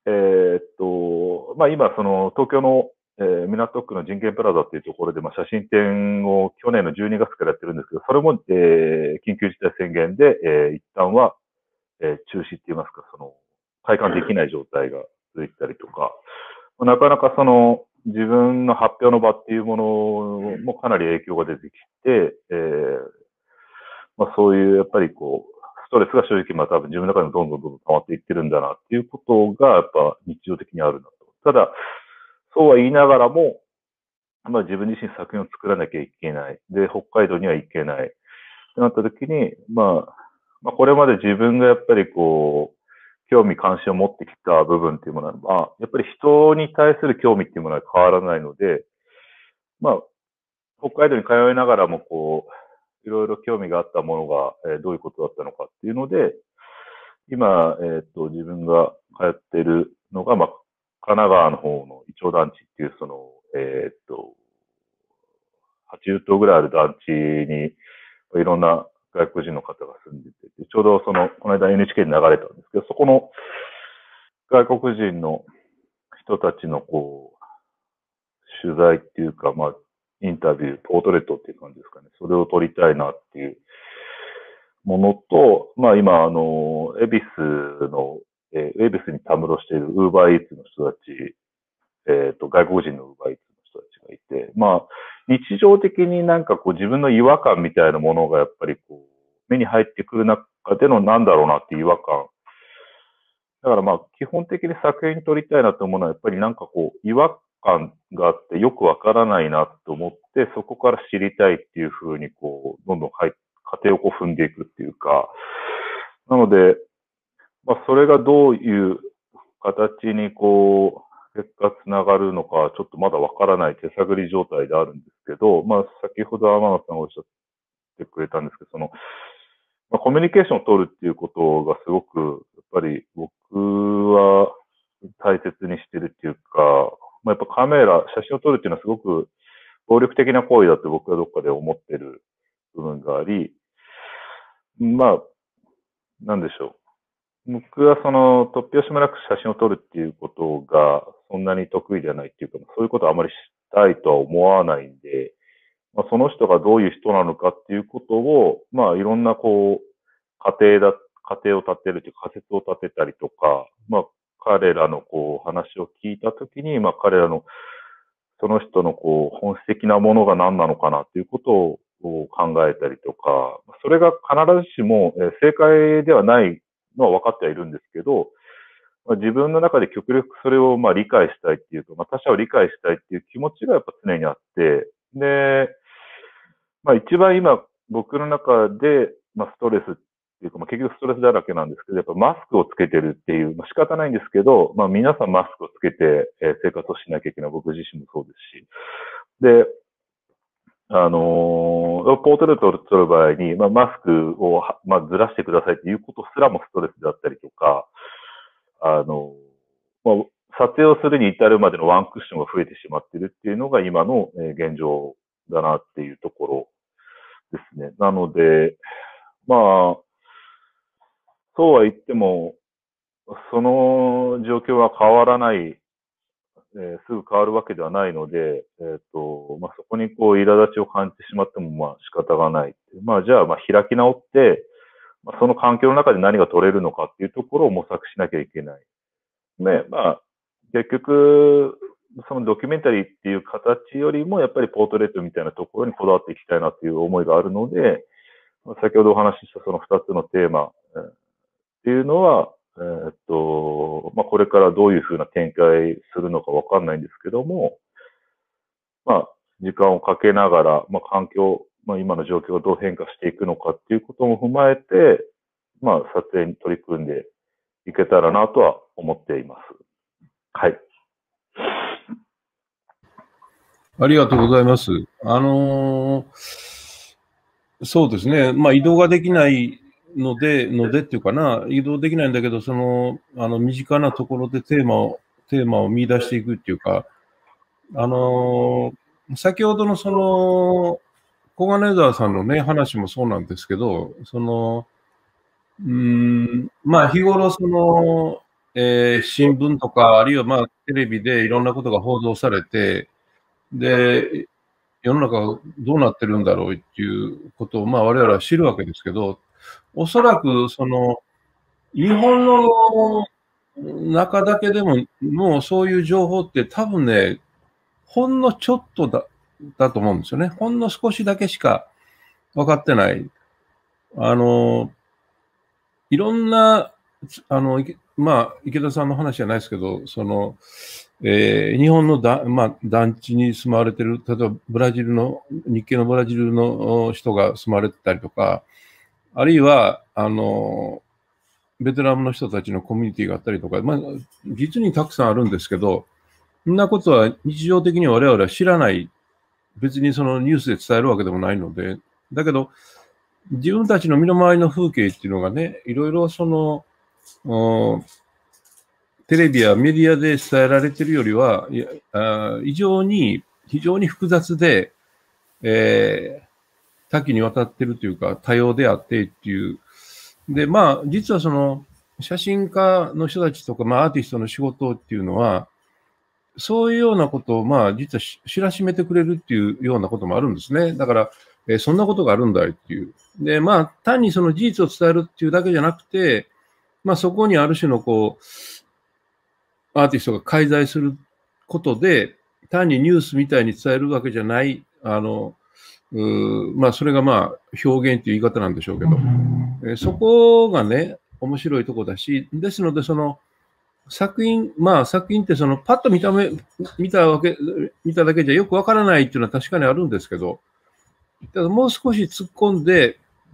まあ、今、その、東京の、港区の人権プラザっていうところで、まあ、写真展を去年の12月からやってるんですけど、それも、緊急事態宣言で、一旦は、中止って言いますか、その、開館できない状態が続いたりとか、なかなかその自分の発表の場っていうものもかなり影響が出てきて、まあそういうやっぱりこう、ストレスが正直まあ多分自分の中にどんどん溜まっていってるんだなっていうことがやっぱ日常的にあるなと。ただ、そうは言いながらも、まあ自分自身作品を作らなきゃいけない。で、北海道には行けない。ってなった時に、まあこれまで自分がやっぱりこう、興味関心を持ってきた部分っていうものは、やっぱり人に対する興味っていうものは変わらないので、まあ、北海道に通いながらもこう、いろいろ興味があったものが、どういうことだったのかっていうので、今、自分が通っているのが、まあ、神奈川の方のイチョウ団地っていう、その、80棟ぐらいある団地に、いろんな外国人の方が住んでて、ちょうどその、この間 NHK に流れたんですけど、そこの外国人の人たちのこう、取材っていうか、まあ、インタビュー、ポートレートっていう感じですかね。それを撮りたいなっていうものと、まあ今、恵比寿の、恵比寿にたむろしているウーバーイーツの人たち、外国人のウーバーイーツの人たちがいて、まあ、日常的になんかこう自分の違和感みたいなものがやっぱりこう、目に入ってくる中でのなんだろうなっていう違和感。だからまあ、基本的に作品撮りたいなと思うのは、やっぱりなんかこう、違和感があってよくわからないなと思って、そこから知りたいっていうふうにこう、どんどん過程をこう踏んでいくっていうか、なので、まあ、それがどういう形にこう、結果つながるのか、ちょっとまだわからない手探り状態であるんですけど、まあ、先ほど天野さんがおっしゃってくれたんですけど、まあ、コミュニケーションを取るっていうことがすごく、やっぱり僕は大切にしてるっていうか、まあ、やっぱ写真を撮るっていうのはすごく暴力的な行為だって僕はどっかで思ってる部分があり、まあ、なんでしょう。僕はその突拍子もなく写真を撮るっていうことがそんなに得意ではないっていうか、そういうことはあまりしたいとは思わないんで、まあ、その人がどういう人なのかっていうことを、まあ、いろんなこう、仮定を立てるというか仮説を立てたりとか、まあ、彼らのこう、話を聞いたときに、まあ、彼らの、その人のこう、本質的なものが何なのかなっていうことを考えたりとか、それが必ずしも正解ではないのは分かってはいるんですけど、まあ、自分の中で極力それをまあ理解したいっていうか、まあ、他者を理解したいっていう気持ちがやっぱ常にあって、で、 まあ一番今僕の中で、まあストレスっていうか、まあ結局ストレスだらけなんですけど、やっぱマスクをつけてるっていう、まあ仕方ないんですけど、まあ皆さんマスクをつけて、生活をしなきゃいけない僕自身もそうですし。で、ポートレートを撮る場合に、まあマスクを、まあずらしてくださいっていうことすらもストレスだったりとか、まあ、撮影をするに至るまでのワンクッションが増えてしまっているっていうのが今の現状だなっていうところですね。なので、まあ、そうは言っても、その状況は変わらない、すぐ変わるわけではないので、まあ、そこにこう、苛立ちを感じてしまっても、まあ、仕方がない。まあ、じゃあ、まあ、開き直って、まあ、その環境の中で何が取れるのかっていうところを模索しなきゃいけない。ね、まあ、結局、そのドキュメンタリーっていう形よりも、やっぱりポートレートみたいなところにこだわっていきたいなっていう思いがあるので、先ほどお話ししたその2つのテーマっていうのは、まあ、これからどういうふうな展開するのかわかんないんですけども、まあ、時間をかけながら、まあ、環境、まあ、今の状況がどう変化していくのかっていうことも踏まえて、まあ、撮影に取り組んでいけたらなとは思っています。はい。 ありがとうございます。そうですね。まあ、移動ができないのでっていうかな、移動できないんだけど、身近なところでテーマを見出していくっていうか、先ほどの小金沢さんのね、話もそうなんですけど、まあ、日頃新聞とか、あるいはまあ、テレビでいろんなことが報道されて、で、世の中がどうなってるんだろうっていうことを、まあ、我々は知るわけですけど、おそらく、日本の中だけでも、もうそういう情報って多分ね、ほんのちょっとだと思うんですよね。ほんの少しだけしか分かってない。いろんな、まあ、池田さんの話じゃないですけど、日本のまあ、団地に住まわれてる、例えば日系のブラジルの人が住まわれてたりとか、あるいは、ベトナムの人たちのコミュニティがあったりとか、まあ、実にたくさんあるんですけど、そんなことは日常的に我々は知らない、別にそのニュースで伝えるわけでもないので、だけど、自分たちの身の回りの風景っていうのがね、いろいろテレビやメディアで伝えられているよりは、非常に複雑で、多岐にわたっているというか、多様であってっていう。で、まあ、実は写真家の人たちとか、まあ、アーティストの仕事っていうのは、そういうようなことを、まあ、実は知らしめてくれるっていうようなこともあるんですね。だから、そんなことがあるんだいっていう。で、まあ、単にその事実を伝えるっていうだけじゃなくて、まあ、そこにある種のアーティストが介在することで、単にニュースみたいに伝えるわけじゃない、まあ、それがまあ、表現という言い方なんでしょうけど、そこがね、面白いとこだし、ですので、作品ってパッと見ただけじゃよくわからないっていうのは確かにあるんですけど、ただもう少し突っ込んで、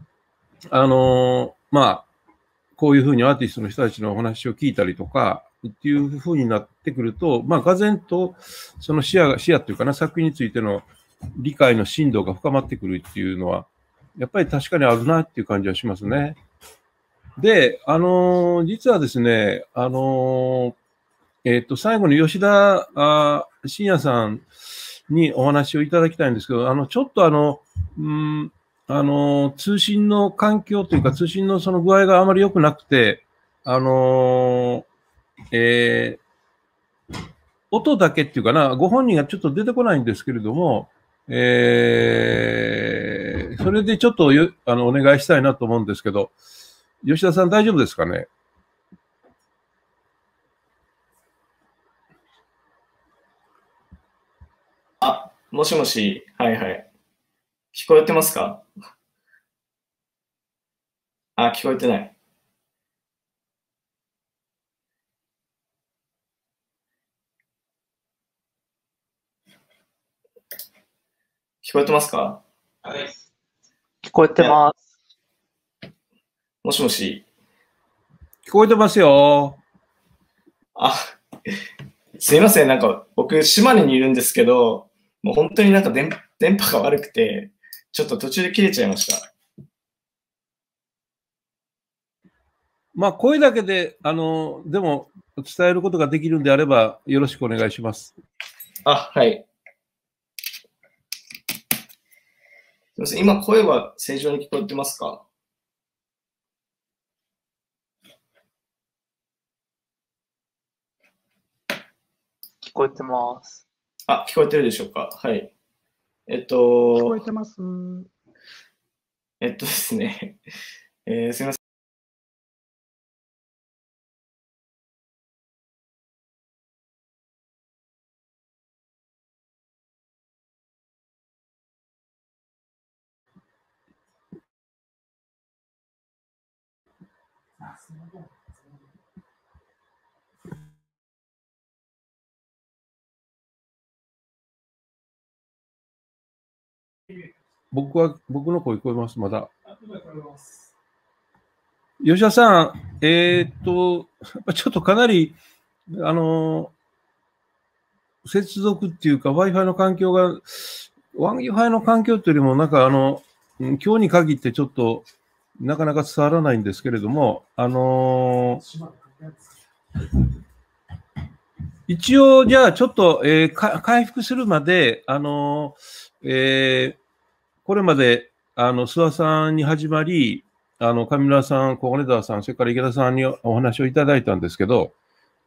まあ、こういうふうにアーティストの人たちのお話を聞いたりとか、っていうふうになってくると、まあ、がぜんと、その視野っていうかな、作品についての理解の深度が深まってくるっていうのは、やっぱり確かにあるなっていう感じはしますね。で、実はですね、最後に吉田信也さんにお話をいただきたいんですけど、ちょっと通信の環境というか、通信のその具合があまり良くなくて、音だけっていうかな、ご本人がちょっと出てこないんですけれども、それでちょっとお願いしたいなと思うんですけど、吉田さん大丈夫ですかね？ あ、もしもし、はいはい。聞こえてますか？あ、聞こえてない。聞こえてますか？ 聞こえてます。 もしもし。 聞こえてますよ。 あ、すいません。なんか僕、島根にいるんですけど、もう本当になんか電波が悪くて、ちょっと途中で切れちゃいました。 まあ、声だけで、でも、伝えることができるんであれば、よろしくお願いします。 あ、はい。すみません。今、声は正常に聞こえてますか？ 聞こえてます。 あ、聞こえてるでしょうか？はい。 聞こえてます。 ですね。すみません。 僕の声聞こえます、まだ。吉田さん、ちょっとかなり、接続っていうか、Wi-Fi の環境が、Wi-Fi の環境というよりも、なんか今日に限ってちょっと、なかなか伝わらないんですけれども、一応、じゃあ、ちょっと、回復するまで、これまで、諏訪さんに始まり、上村さん、小金沢さん、それから池田さんにお話をいただいたんですけど、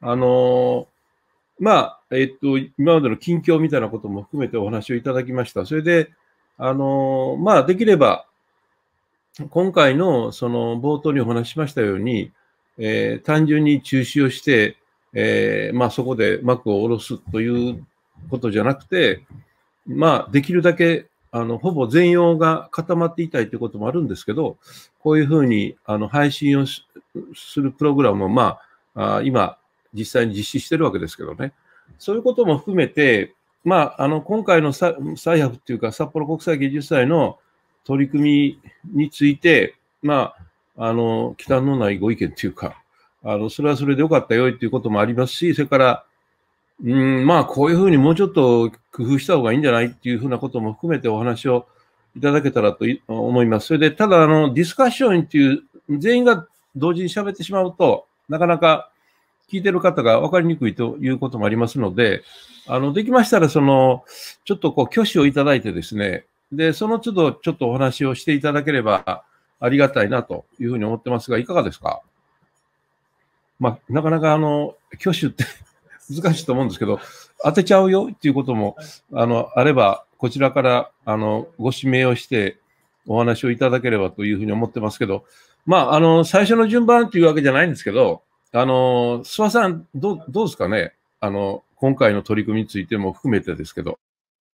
まあ、今までの近況みたいなことも含めてお話をいただきました。それで、まあ、できれば、今回のその冒頭にお話ししましたように、単純に中止をして、まあ、そこで幕を下ろすということじゃなくて、まあ、できるだけほぼ全容が固まっていたいということもあるんですけど、こういうふうに配信をするプログラムを、まあ、今、実際に実施してるわけですけどね、そういうことも含めて、まあ、今回のサイハフっていうか、札幌国際芸術祭の取り組みについて、まあ、忌憚のないご意見というか、それはそれでよかったよということもありますし、それから、まあ、こういうふうにもうちょっと工夫した方がいいんじゃないっていうふうなことも含めてお話をいただけたらと思います。それで、ただ、ディスカッションっていう、全員が同時に喋ってしまうと、なかなか聞いてる方が分かりにくいということもありますので、できましたら、ちょっとこう、挙手をいただいてですね、で、その都度ちょっとお話をしていただければありがたいなというふうに思ってますが、いかがですか？まあ、なかなか挙手って難しいと思うんですけど、当てちゃうよっていうことも、あれば、こちらから、ご指名をして、お話をいただければというふうに思ってますけど、まあ、最初の順番というわけじゃないんですけど、諏訪さん、どうですかね？今回の取り組みについても含めてですけど。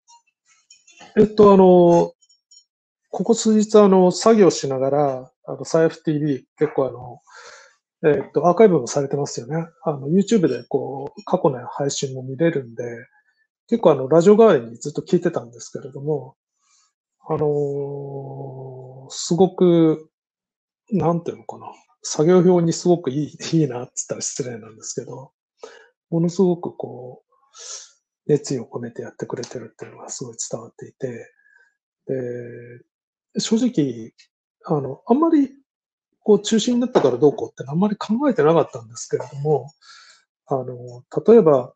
ここ数日、作業しながら、サイエフ TV、結構アーカイブもされてますよね。YouTube でこう、過去の配信も見れるんで、結構ラジオ代わりにずっと聞いてたんですけれども、すごく、なんていうのかな、作業表にすごくいいなって言ったら失礼なんですけど、ものすごくこう、熱意を込めてやってくれてるっていうのがすごい伝わっていて、で、正直、あんまりこう中止になったからどうこうってあんまり考えてなかったんですけれども、例えば、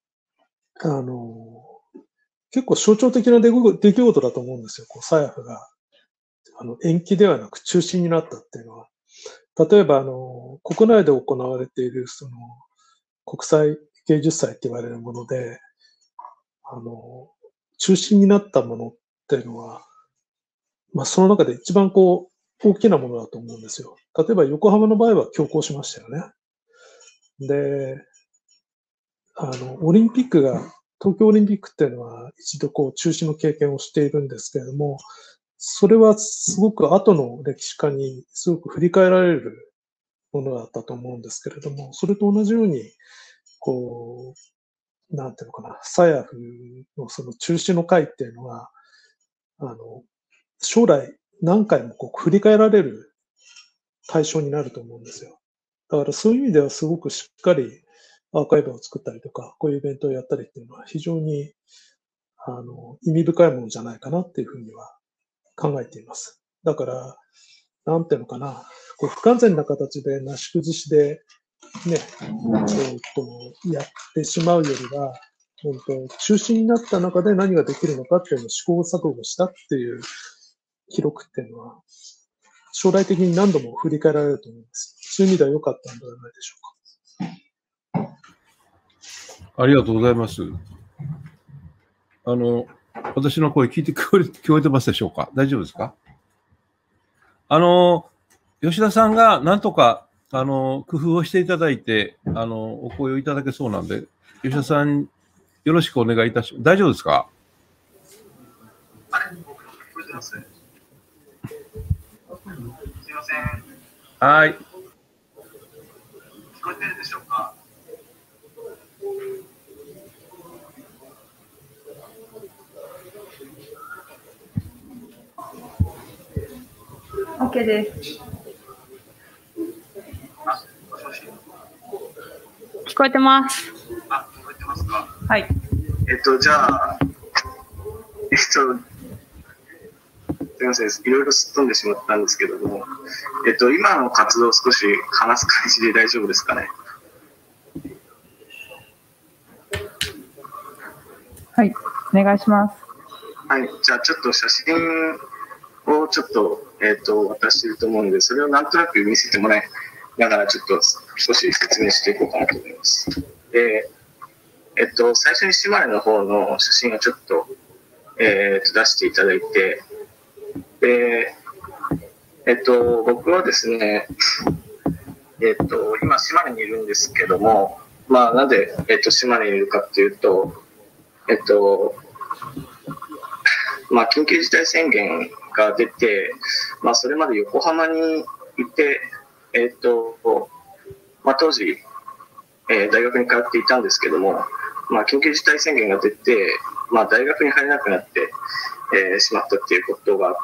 結構象徴的な出来事だと思うんですよ。こう、サヤフが、延期ではなく中止になったっていうのは。例えば、国内で行われている、国際芸術祭って言われるもので、中止になったものっていうのは、まあ、その中で一番こう、大きなものだと思うんですよ。例えば、横浜の場合は強行しましたよね。で、オリンピックが、東京オリンピックっていうのは一度こう中止の経験をしているんですけれども、それはすごく後の歴史家にすごく振り返られるものだったと思うんですけれども、それと同じように、こう、なんていうのかな、サヤフのその中止の会っていうのは、 将来何回も振り返られる対象になると思うんですよ。だからそういう意味ではすごくしっかりアーカイブを作ったりとか、こういうイベントをやったりっていうのは非常に意味深いものじゃないかなっていうふうには考えています。だから、なんていうのかな、不完全な形でなし崩しでね、やってしまうよりは、中心になった中で何ができるのかっていうのを試行錯誤したっていう記録っていうのは、将来的に何度も振り返られると思います。そういう意味では良かったんではないでしょうか。 ありがとうございます。私の声聞こえてますでしょうか？大丈夫ですか？吉田さんが何とか、工夫をしていただいて、お声をいただけそうなんで、吉田さん、よろしくお願いいたします。大丈夫ですか？ すいません。 はい。 聞こえてるでしょうか ？OK です。 もしもし。 聞こえてます。 聞こえてますか？ はい。 じゃあ、すみません、いろいろすっ飛んでしまったんですけども、今の活動を少し話す感じで大丈夫ですかね。 はい、お願いします。 はい、じゃあちょっと写真をちょっと、渡していると思うので、それをなんとなく見せてもらいながら、ちょっと少し説明していこうかなと思います。で、最初に島根の方の写真をちょっと、出していただいて、で、僕はですね、今、島根にいるんですけども、まあ、なんで、島根にいるかっていうと、まあ、緊急事態宣言が出て、まあ、それまで横浜にいて、まあ、当時、大学に通っていたんですけども、まあ、緊急事態宣言が出て、まあ、大学に入れなくなって、しまったっていうことがあって、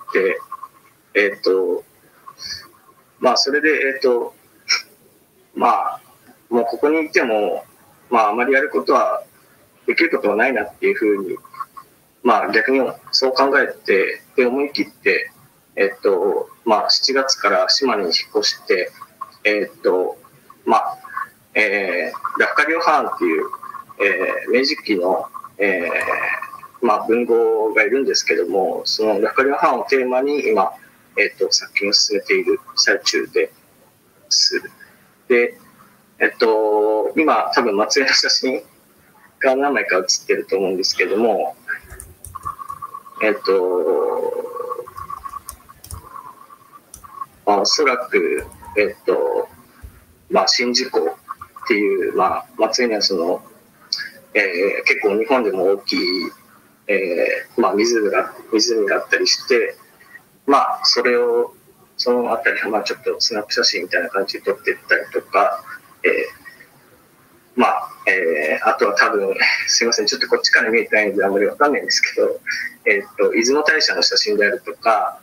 まあ、それで、まあ、もうここにいても、まあ、あまりやることは、できることはないなっていうふうに、まあ、逆にそう考えて、で、思い切って、まあ、7月から島根に引っ越して、まあ、ラフカリオ・ハーンっていう、明治期の、まあ、文豪がいるんですけども、そのラフカリオ・ハーンをテーマに今、作品を進めている最中です。で、今、多分松江の写真が何枚か写ってると思うんですけども、まあ、おそらく、まあ、宍道湖っていう、まあ、松江にはその、結構日本でも大きい、まあ、湖があったりして、まあ、そのあたりは、まあ、ちょっとスナップ写真みたいな感じで撮っていったりとか、まあ、あとは多分、すいません、ちょっとこっちから見えてないのであんまりわかんないんですけど、出雲大社の写真であるとか、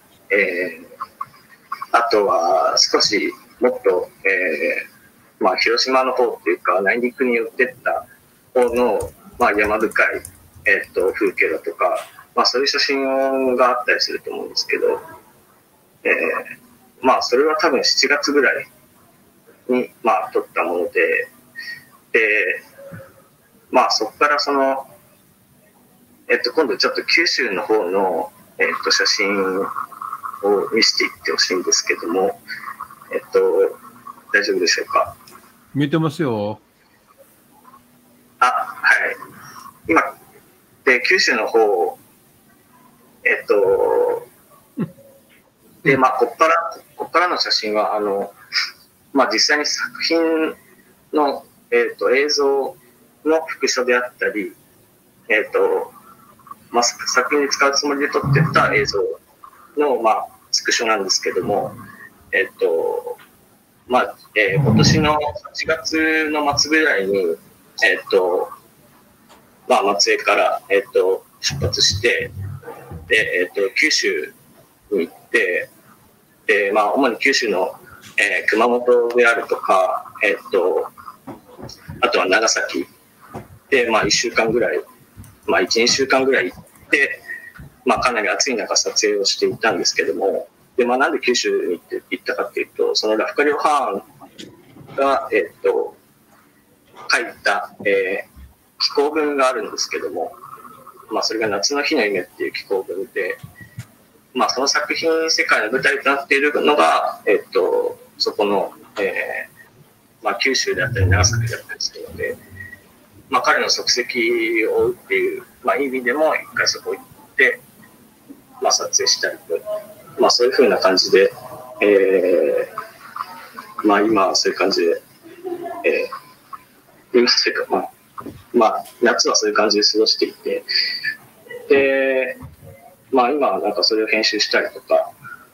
あとは少しもっと、まあ、広島の方っていうか、内陸に寄ってった方の、まあ、山深い、風景だとか、まあ、そういう写真があったりすると思うんですけど、まあ、それは多分7月ぐらいに、まあ、撮ったもので、まあ、そこからその、今度ちょっと九州の方の、写真を見せていってほしいんですけども、大丈夫でしょうか。 見てますよ。 はい。今、で、九州の方、で、まあ、こっからの写真は、まあ、実際に作品の、映像の復唱であったり、まあ、作品に使うつもりで撮ってた映像の、まあ、スクショなんですけども、まあ、今年の8月の末ぐらいに、まあ、松江から、出発して、で、九州に行って、で、まあ、主に九州の、熊本であるとか、あとは長崎で、まあ、1週間ぐらい、まあ、1、2週間ぐらい行って、まあ、かなり暑い中撮影をしていたんですけども、で、まあ、なんで九州に行ったかっていうと、そのラフカリョ・ハーンが、書いた、紀行文があるんですけども、まあ、それが夏の日の夢っていう紀行文で、まあ、その作品世界の舞台となっているのが、そこの、まあ、九州であったり長崎であったりするので、まあ、彼の足跡を追うっていう、まあ、いい意味でも一回そこ行って、まあ、撮影したりと、まあ、そういうふうな感じで、まあ、今はそういう感じで、今というか、まあ、夏はそういう感じで過ごしていて、で、まあ、今はなんかそれを編集したりとか、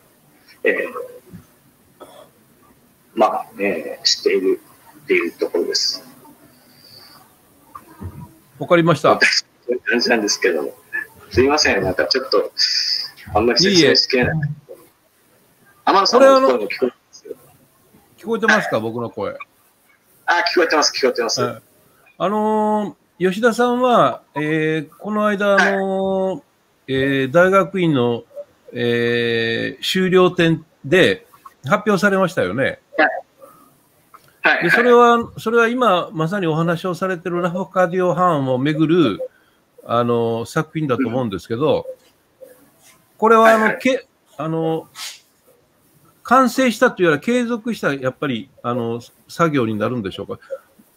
まあ、しているっていうところです。 わかりました。 そういう感じなんですけども、すいません、なんかちょっと、あんまり説明しきれない。天野さんの声も聞こえてますよ。 聞こえてますか、僕の声。 聞こえてます、聞こえてます。 吉田さんは、この間、大学院の、修了展で発表されましたよね。 はい。 でそれは今、まさにお話をされているラフカディオ・ハーンをめぐる、作品だと思うんですけど、これは、完成したというよりは継続した、やっぱり、作業になるんでしょうか。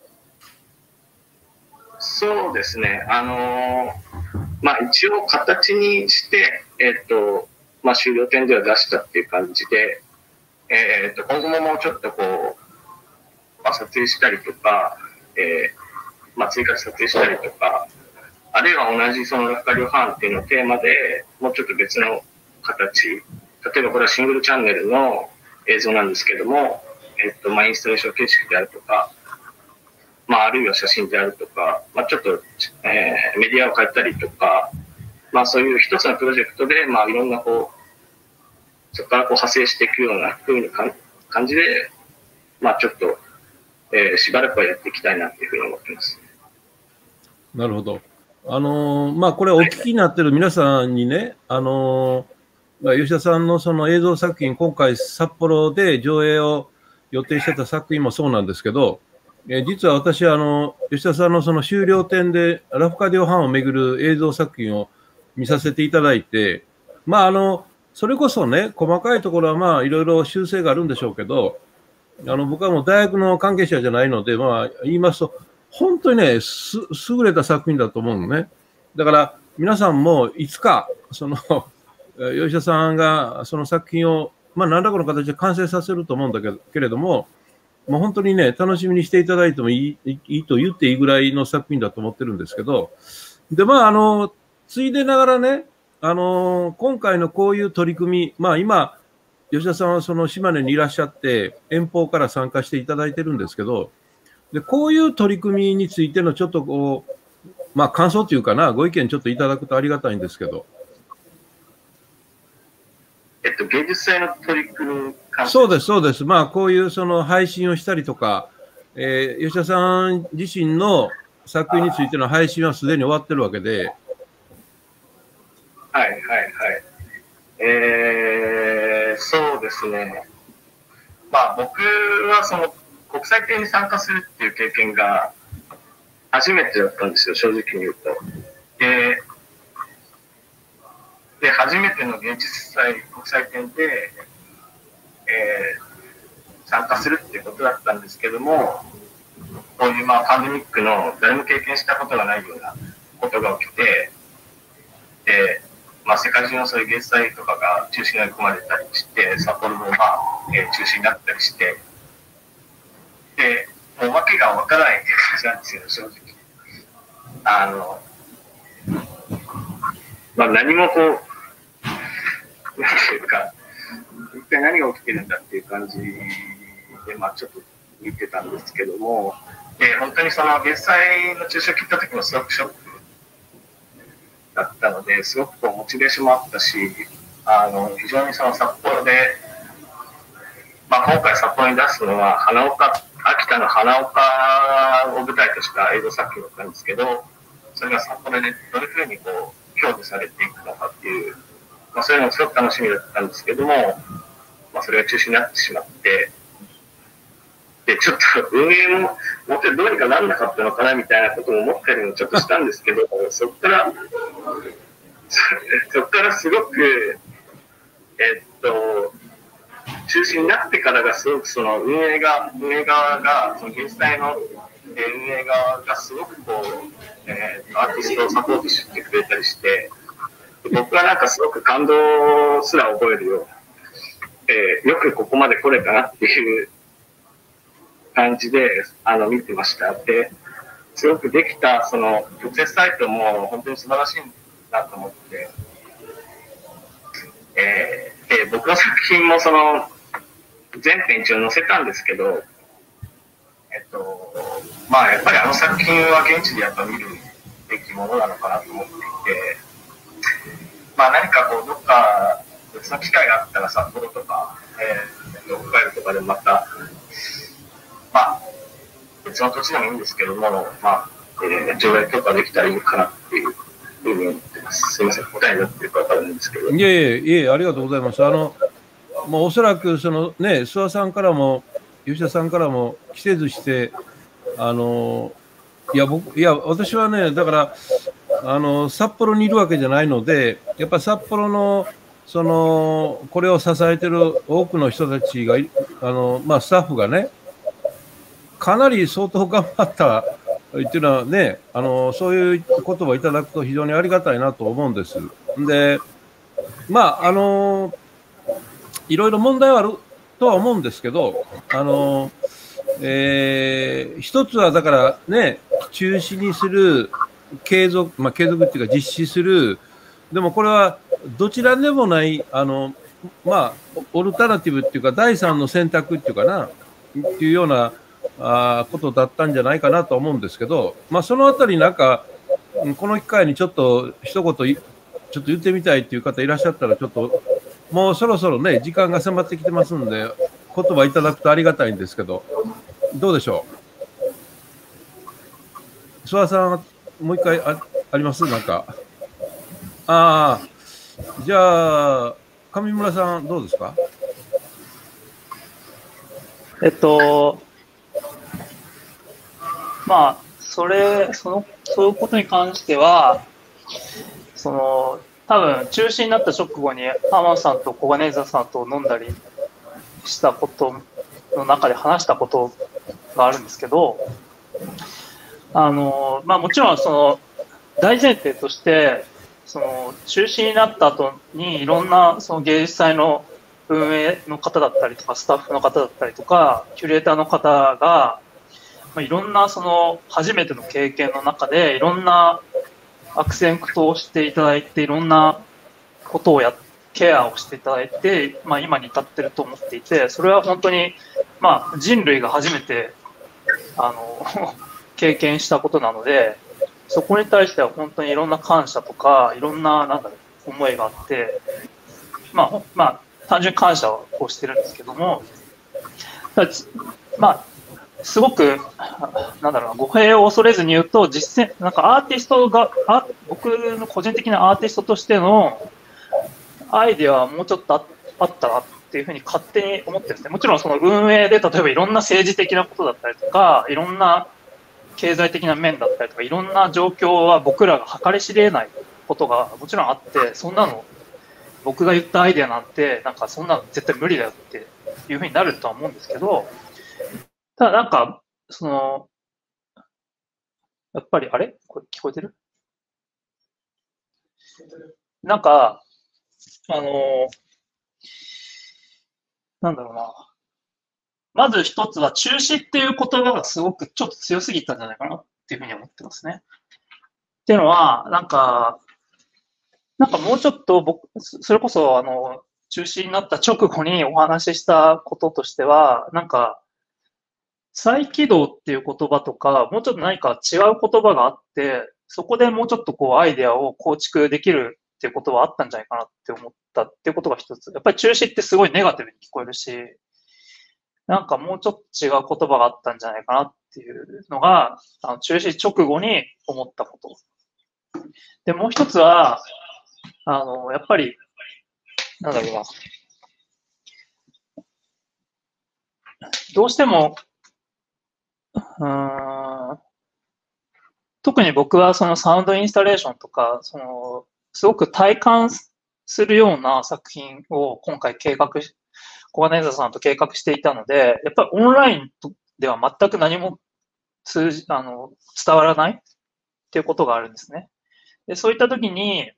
そうですね。まあ、一応形にして、まあ、終了点では出したっていう感じで、今後ももうちょっとこう、まあ、撮影したりとか、まあ、追加で撮影したりとか、あるいは同じそのラフカリョ・ハーンっていうのをテーマでもうちょっと別の形、例えばこれはシングルチャンネルの映像なんですけども、まあ、インスタレーション形式であるとか、まあ、あるいは写真であるとか、まあ、ちょっと、メディアを変えたりとか、まあ、そういう一つのプロジェクトで、まあ、いろんなこう、そこからこう派生していくような風に感じで、まあ、ちょっと、しばらくはやっていきたいなっていうふうに思ってます。 なるほど。まあ、これお聞きになっている皆さんにね、吉田さんのその映像作品、今回札幌で上映を予定してた作品もそうなんですけど、実は私は吉田さんのその終了点でラフカディオ・ハーンをめぐる映像作品を見させていただいて、まあそれこそね、細かいところはまあいろいろ修正があるんでしょうけど、僕はもう大学の関係者じゃないので、まあ言いますと、本当にね、優れた作品だと思うのね。だから皆さんもいつか、吉田さんがその作品を、まあ何らかの形で完成させると思うんだけれども、もう本当にね、楽しみにしていただいてもいいと言っていいぐらいの作品だと思ってるんですけど、で、まあついでながらね、今回のこういう取り組み、まあ今、吉田さんはその島根にいらっしゃって、遠方から参加していただいてるんですけど、で、こういう取り組みについてのちょっとこう、まあ感想というかな、ご意見ちょっといただくとありがたいんですけど。 芸術祭の取り組みそうです、そうです。まあこういうその配信をしたりとか、吉田さん自身の作品についての配信はすでに終わってるわけで。 はい、はい、はい。そうですね。まあ僕はその国際展に参加するっていう経験が初めてだったんですよ、正直に言うと。で、初めての芸術祭、国際展で、参加するっていうことだったんですけども、こういうまあパンデミックの誰も経験したことがないようなことが起きて、で、まあ、世界中のそういう芸術祭とかが中止に追い込まれたりして、札幌もまあ、中止になったりして、で、もう訳がわからないっていう感じなんですよ、正直。まあ、何もこう、なんていうか、一体何が起きてるんだっていう感じで、まあ、ちょっと見てたんですけども、本当にその芸術祭の中止を切った時もすごくショックだったので、すごくこうモチベーションもあったし、 非常にその札幌で、まあ、今回札幌に出すのは秋田の花岡を舞台とした映像作品だったんですけど、それが札幌でどういうふうにこう表現されていくのかっていう、まあ、そういうのもすごく楽しみだったんですけども、まあ、それが中止になってしまって、で、ちょっと運営ももっとどうにかならなかったのかなみたいなことも思ったりもちょっとしたんですけど、そこからすごく、中止になってからがすごくその運営側が、その現在の運営側がすごくこう、アーティストをサポートしてくれたりして、僕はなんかすごく感動すら覚えるよう、よくここまで来れたなっていう感じで見てました。で、すごくできたその特設サイトも本当に素晴らしいなと思って、僕の作品もその全編一応載せたんですけど、まあやっぱり作品は現地でやっぱ見るべきものなのかなと思っていて、まあ何かこうどっか別の機会があったら札幌とか、北海道とかでまた、まあ別の土地でもいいんですけども、まあ上映許可できたらいいかなっていうふうに思ってます。すみません、答えになってるか分からないんですけど。 いえ、ありがとうございます。もうおそらくそのね、諏訪さんからも吉田さんからも期せずして、私はね、だから札幌にいるわけじゃないので、やっぱ札幌のこれを支えてる多くの人たちがまあスタッフがね、かなり相当頑張ったっていうのはね、そういう言葉をいただくと非常にありがたいなと思うんです。で、まあいろいろ問題はあるとは思うんですけど、一つはだからね、中止にする、継続っていうか実施する、でもこれはどちらでもない、まあ、オルタナティブっていうか、第三の選択っていうかな、っていうようなことだったんじゃないかなと思うんですけど、まあ、そのあたりなんか、この機会にちょっと一言、ちょっと言ってみたいっていう方いらっしゃったら、ちょっと、もうそろそろね、時間が迫ってきてますんで、言葉いただくとありがたいんですけど、どうでしょう。諏訪さん、もう一回ありますなんか。じゃあ、上村さん、どうですか。 まあ、そういうことに関しては、多分中止になった直後に浜田さんと小金井さんと飲んだりしたことの中で話したことがあるんですけど、まあもちろん大前提として中止になった後にいろんな芸術祭の運営の方だったりとかスタッフの方だったりとかキュレーターの方がいろんな初めての経験の中でいろんな悪戦苦闘していただいていろんなことをケアをしていただいて、まあ、今に至ってると思っていて、それは本当に、まあ、人類が初めて経験したことなので、そこに対しては本当にいろんな感謝とかいろんな思いがあって、まあ単純に感謝をしてるんですけども、まあすごく語弊を恐れずに言うと、実践アーティストが僕の個人的なアーティストとしてのアイデアはもうちょっとあったなっていうふうに勝手に思ってるんですね。もちろん運営で例えばいろんな政治的なことだったりとかいろんな経済的な面だったりとかいろんな状況は僕らが計り知れないことがもちろんあって、そんなの僕が言ったアイデアなんてそんなの絶対無理だよっていうふうになるとは思うんですけど、ただやっぱり、あれこれ聞こえてる？なんだろうな。まず一つは中止っていう言葉がすごくちょっと強すぎたんじゃないかなっていうふうに思ってますね。っていうのは、もうちょっとそれこそ中止になった直後にお話ししたこととしては、再起動っていう言葉とか、もうちょっと何か違う言葉があって、そこでもうちょっとアイデアを構築できるっていうことはあったんじゃないかなって思ったっていうことが一つ。やっぱり中止ってすごいネガティブに聞こえるし、なんかもうちょっと違う言葉があったんじゃないかなっていうのが、中止直後に思ったこと。で、もう一つは、やっぱり、なんだろうな。どうしても、特に僕はそのサウンドインスタレーションとか、すごく体感するような作品を今回小金井さんと計画していたので、やっぱりオンラインでは全く何も伝わらないっていうことがあるんですね。で、そういったときに、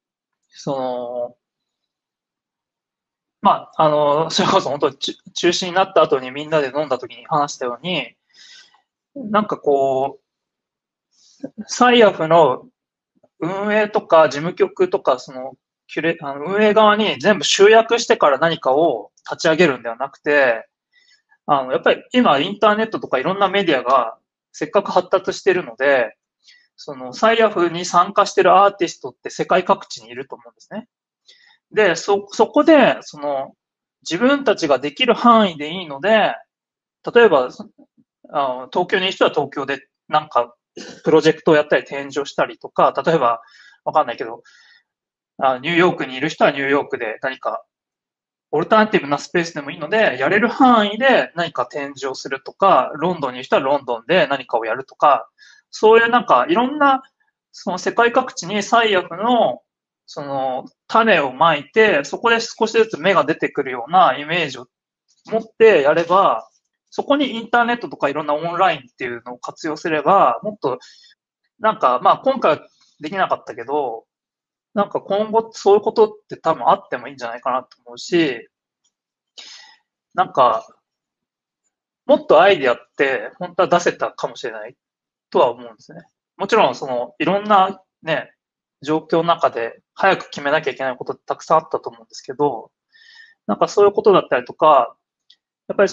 まあ、それこそ本当中止になった後にみんなで飲んだときに話したように、なんかこう、サイアフの運営とか事務局とか、運営側に全部集約してから何かを立ち上げるんではなくて、やっぱり今インターネットとかいろんなメディアがせっかく発達してるので、サイアフに参加してるアーティストって世界各地にいると思うんですね。で、そこで、自分たちができる範囲でいいので、例えば、東京にいる人は東京でなんかプロジェクトをやったり展示をしたりとか、例えば、わかんないけど、ニューヨークにいる人はニューヨークで何かオルタナティブなスペースでもいいので、やれる範囲で何か展示をするとか、ロンドンにいる人はロンドンで何かをやるとか、そういうなんかいろんな、世界各地にサイアフの種をまいて、そこで少しずつ芽が出てくるようなイメージを持ってやれば、そこにインターネットとかいろんなオンラインっていうのを活用すれば、もっと、なんか、まあ今回はできなかったけど、なんか今後そういうことって多分あってもいいんじゃないかなと思うし、なんか、もっとアイディアって本当は出せたかもしれないとは思うんですね。もちろんいろんなね、状況の中で早く決めなきゃいけないことってたくさんあったと思うんですけど、なんかそういうことだったりとか、やっぱり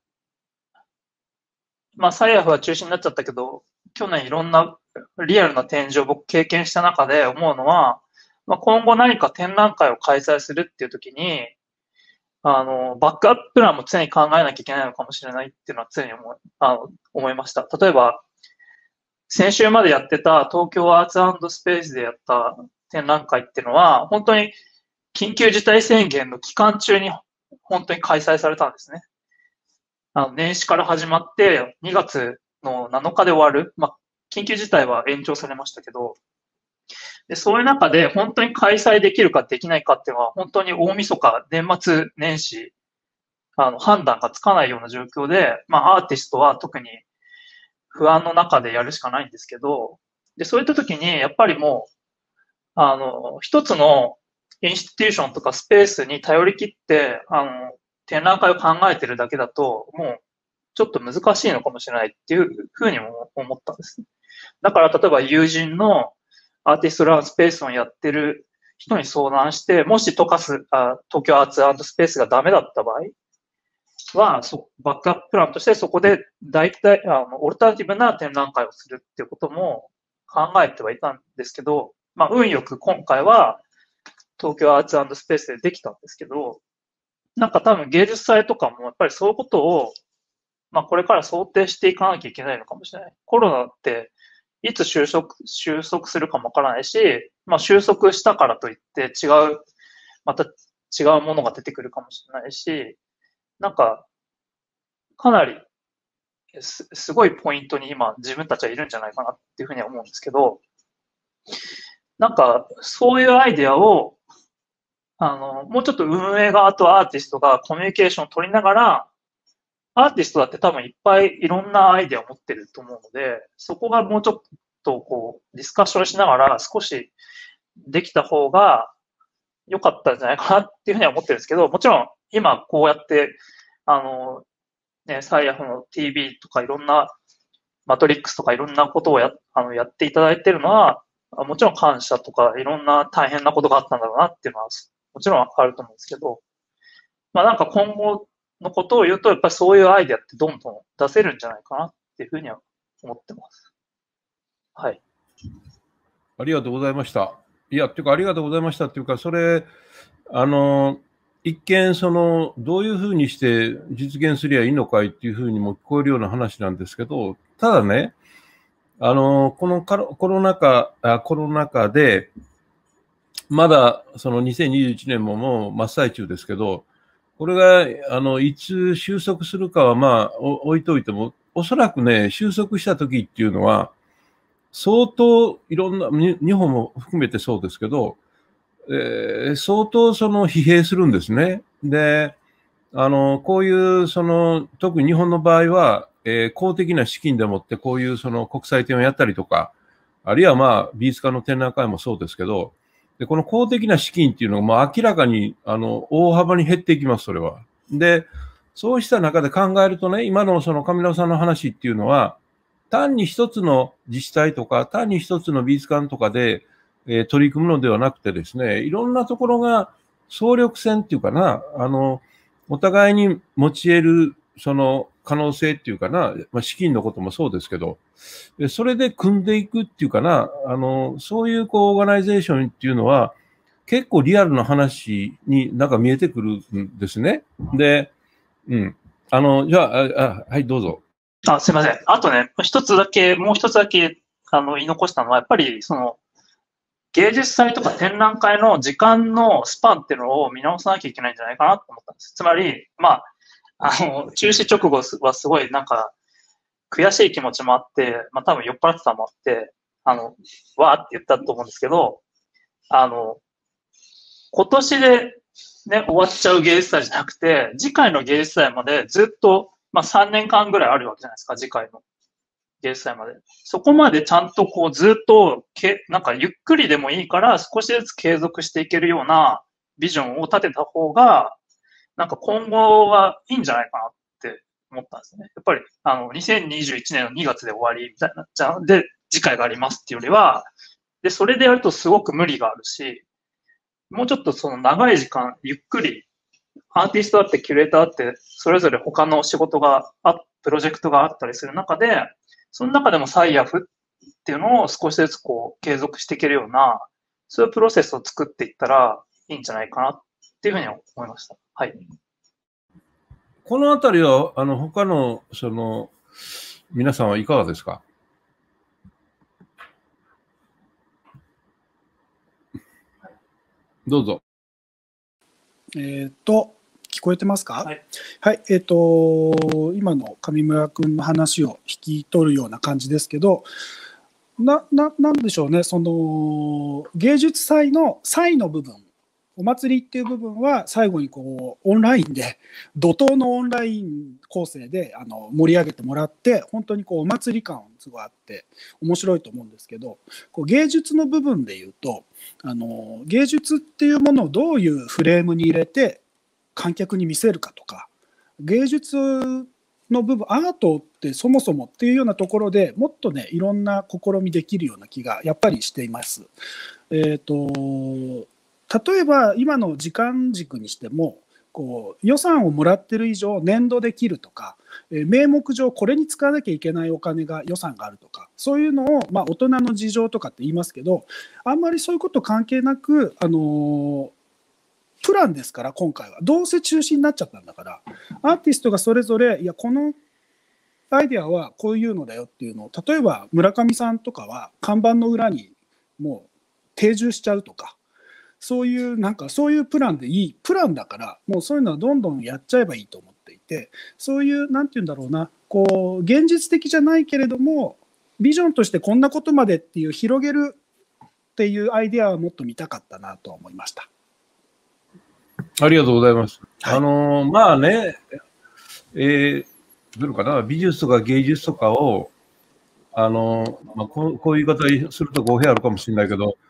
まあサイアフは中止になっちゃったけど、去年いろんなリアルな展示を僕経験した中で思うのは、まあ、今後何か展覧会を開催するっていう時に、バックアッププランも常に考えなきゃいけないのかもしれないっていうのは常に思いました。例えば、先週までやってた東京アーツ&スペースでやった展覧会っていうのは、本当に緊急事態宣言の期間中に本当に開催されたんですね。年始から始まって2月の7日で終わる。まあ、緊急事態は延長されましたけど、でそういう中で本当に開催できるかできないかっていうのは、本当に大晦日、年末年始、判断がつかないような状況で、まあ、アーティストは特に不安の中でやるしかないんですけど、で、そういった時に、やっぱりもう、一つのインスティテューションとかスペースに頼り切って、展覧会を考えてるだけだと、もう、ちょっと難しいのかもしれないっていうふうにも思ったんです。だから、例えば友人のアーティストランスペースをやってる人に相談して、もし東京アーツ&スペースがダメだった場合は、バックアッププランとしてそこで大体、オルタナティブな展覧会をするっていうことも考えてはいたんですけど、まあ、運よく今回は東京アーツ&スペースでできたんですけど、なんか多分芸術祭とかもやっぱりそういうことを、まあこれから想定していかなきゃいけないのかもしれない。コロナっていつ収束するかもわからないし、まあ収束したからといってまた違うものが出てくるかもしれないし、なんか、かなりすごいポイントに今自分たちはいるんじゃないかなっていうふうには思うんですけど、なんかそういうアイデアをもうちょっと運営側とアーティストがコミュニケーションを取りながら、アーティストだって多分いっぱいいろんなアイデアを持ってると思うので、そこがもうちょっとこうディスカッションしながら少しできた方が良かったんじゃないかなっていうふうには思ってるんですけど、もちろん今こうやって、サイアフの TV とかいろんなマトリックスとかいろんなことをやっていただいてるのは、もちろん感謝とかいろんな大変なことがあったんだろうなっていうのはもちろんあると思うんですけど、まあなんか今後のことを言うと、やっぱりそういうアイデアってどんどん出せるんじゃないかなっていうふうには思ってます。はい。 ありがとうございました。 いや、っていうか、ありがとうございましたっていうか、それ、一見、どういうふうにして実現すりゃいいのかいっていうふうにも聞こえるような話なんですけど、ただね、このコロナ禍で、まだその2021年ももう真っ最中ですけど、これが、いつ収束するかはまあ置いといても、おそらくね、収束した時っていうのは、相当いろんな、日本も含めてそうですけど、相当疲弊するんですね。で、こういう特に日本の場合は、公的な資金でもってこういう国際展をやったりとか、あるいはまあ美術館の展覧会もそうですけど、で、この公的な資金っていうのがもう明らかに、大幅に減っていきます、それは。で、そうした中で考えるとね、今の上野さんの話っていうのは、単に一つの自治体とか、単に一つの美術館とかで、取り組むのではなくてですね、いろんなところが総力戦っていうかな、お互いに持ち得る、可能性っていうかな、まあ、資金のこともそうですけど、それで組んでいくっていうかな、そういうオーガナイゼーションっていうのは、結構リアルな話になんか見えてくるんですね。で、じゃあ、はい、どうぞ。 すいません。あとね、もう一つだけ、言い残したのは、やっぱり、芸術祭とか展覧会の時間のスパンっていうのを見直さなきゃいけないんじゃないかなと思ったんです。つまり、まあ、中止直後はすごいなんか、悔しい気持ちもあって、まあ多分酔っ払ってたのもあって、わーって言ったと思うんですけど、今年でね、終わっちゃう芸術祭じゃなくて、次回の芸術祭までずっと、まあ3年間ぐらいあるわけじゃないですか、次回の芸術祭まで。そこまでちゃんとずっと、なんかゆっくりでもいいから少しずつ継続していけるようなビジョンを立てた方が、なんか今後はいいんじゃないかなって思ったんですね。やっぱり、2021年の2月で終わりみたいな、で、次回がありますっていうよりは、で、それでやるとすごく無理があるし、もうちょっと長い時間、ゆっくり、アーティストだってキュレーターって、それぞれ他の仕事がプロジェクトがあったりする中で、その中でもサイアフっていうのを少しずつ継続していけるような、そういうプロセスを作っていったらいいんじゃないかなっていうふうに思いました。はい。 このあたりは、他の、皆さんはいかがですか？どうぞ。 聞こえてますか？ はい。 はい、今の上村君の話を引き取るような感じですけど、なんでしょうね、芸術祭の祭の部分、お祭りっていう部分は最後にオンラインで、怒涛のオンライン構成で盛り上げてもらって、本当にお祭り感すごいあって、面白いと思うんですけど、芸術の部分でいうと、芸術っていうものをどういうフレームに入れて観客に見せるかとか、芸術の部分、アートってそもそもっていうようなところでもっとね、いろんな試みできるような気がやっぱりしています。例えば今の時間軸にしても、予算をもらってる以上年度で切るとか、名目上これに使わなきゃいけないお金が予算があるとか、そういうのを、まあ、大人の事情とかって言いますけど、あんまりそういうこと関係なく、プランですから、今回はどうせ中止になっちゃったんだから、アーティストがそれぞれ、いやこのアイデアはこういうのだよっていうのを、例えば村上さんとかは看板の裏にもう定住しちゃうとか、そういうなんかそういうプランでいいプランだから、もうそういうのはどんどんやっちゃえばいいと思っていて、そういうなんて言うんだろうな、現実的じゃないけれどもビジョンとしてこんなことまでっていう広げるっていうアイデアはもっと見たかったなと思いました。 ありがとうございます。 はい、 まあね、どういうのかな、美術とか芸術とかをまあ、こういう言い方すると語弊あるかもしれないけど、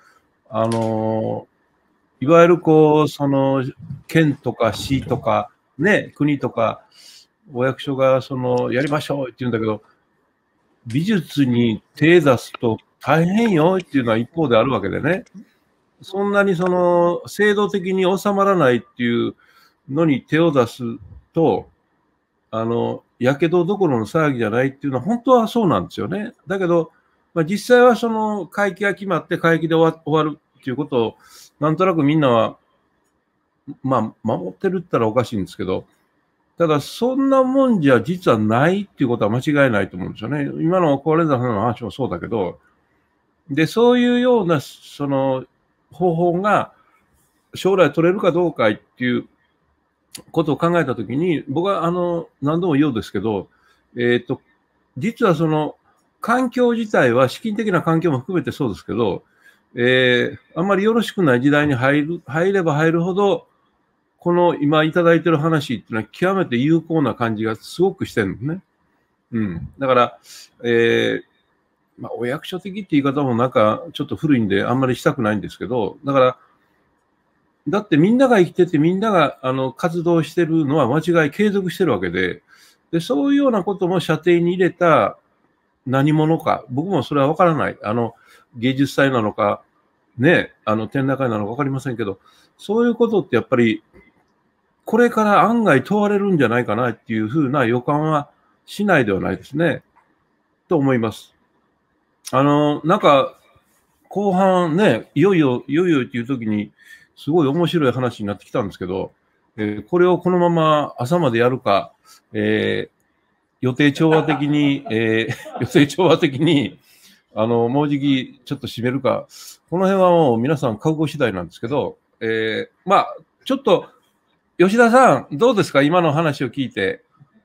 いわゆる県とか市とか、ね、国とかお役所がやりましょうって言うんだけど、美術に手出すと大変よっていうのは一方であるわけでね、そんなに制度的に収まらないっていうのに手を出すと、やけどどころの騒ぎじゃないっていうのは本当はそうなんですよね。だけど、まあ、実際は会期が決まって会期で終わるっていうことを、なんとなくみんなは、まあ、守ってるって言ったらおかしいんですけど、ただ、そんなもんじゃ実はないっていうことは間違いないと思うんですよね。今の高齢者さんの話もそうだけど、で、そういうような、その、方法が将来取れるかどうかっていうことを考えたときに、僕は何度も言うですけど、実はその環境自体は資金的な環境も含めてそうですけど、あんまりよろしくない時代に入れば入るほど、この今いただいてる話っていうのは極めて有効な感じがすごくしてるんですね。うん。だから、まあ、お役所的って言い方もなんかちょっと古いんであんまりしたくないんですけど、だから、だってみんなが生きててみんなが活動してるのは間違い継続してるわけで、で、そういうようなことも射程に入れた何者か、僕もそれはわからない。芸術祭なのか、ね、展覧会なのかわかりませんけど、そういうことってやっぱり、これから案外問われるんじゃないかなっていうふうな予感はしないではないですね。と思います。なんか、後半ね、いよいよっていう時に、すごい面白い話になってきたんですけど、これをこのまま朝までやるか、予定調和的に、もうじきちょっと締めるか、この辺はもう皆さん覚悟次第なんですけど、まあ、ちょっと、吉田さん、どうですか今の話を聞いて。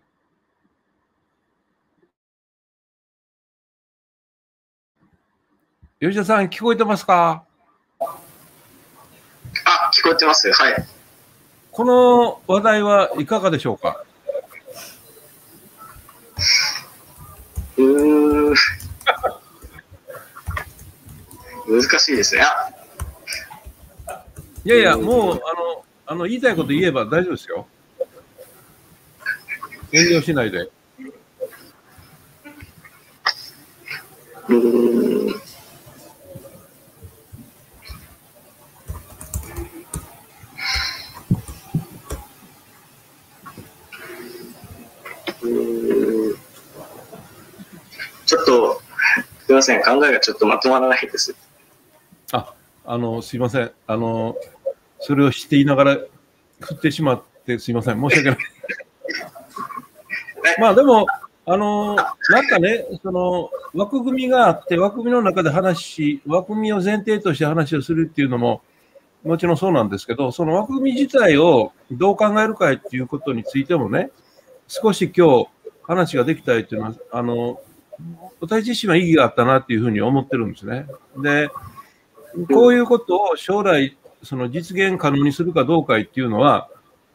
吉田さん、聞こえてますか？ 聞こえてます。はい。 この話題はいかがでしょうか？ 難しいですね。 いやいや、もう、言いたいこと言えば大丈夫ですよ。遠慮しないで。 ちょっと、すいません。考えがちょっとまとまらないです。 すいません。それを知っていながら振ってしまってすいません。申し訳ない。まあでも、なんかね、その枠組みがあって、枠組みの中で枠組みを前提として話をするっていうのも、もちろんそうなんですけど、その枠組み自体をどう考えるかっていうことについてもね、少し今日話ができたいっていうのは、私自身は意義があったなっていうふうに思ってるんですね。で、こういうことを将来、その実現可能にするかどうかっていうのは、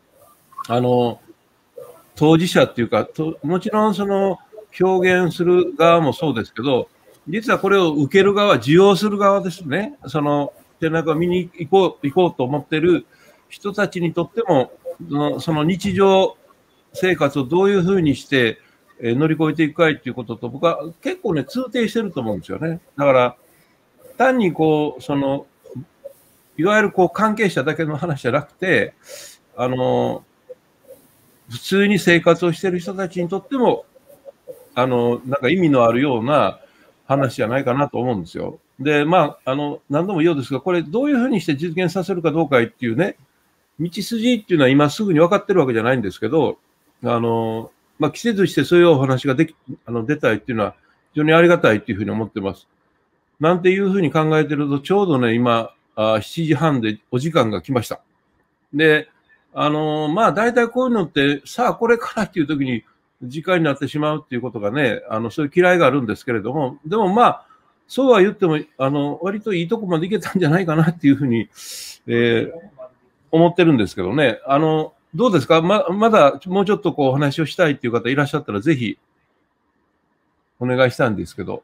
当事者っていうか、もちろんその表現する側もそうですけど、実はこれを受ける側、受容する側ですね。その展覧会を見に行こうと思っている人たちにとっても、その日常生活をどういうふうにして乗り越えていくかっていうことと、僕は結構ね、通底してると思うんですよね。だから、単にこう、いわゆるこう関係者だけの話じゃなくて、普通に生活をしている人たちにとっても、なんか意味のあるような話じゃないかなと思うんですよ。で、まあ、何度も言うですが、これどういうふうにして実現させるかどうかっていうね、道筋っていうのは今すぐに分かってるわけじゃないんですけど、まあ、季節してそういうお話が出たいっていうのは非常にありがたいっていうふうに思ってます。なんていうふうに考えてると、ちょうどね、今、7時半でお時間が来ました。で、まあ、大体こういうのって、さあ、これからっていう時に時間になってしまうっていうことがね、そういう嫌いがあるんですけれども、でもまあ、そうは言っても、割といいとこまでいけたんじゃないかなっていうふうに、思ってるんですけどね。どうですか？まだもうちょっとこうお話をしたいっていう方いらっしゃったら、ぜひ、お願いしたいんですけど。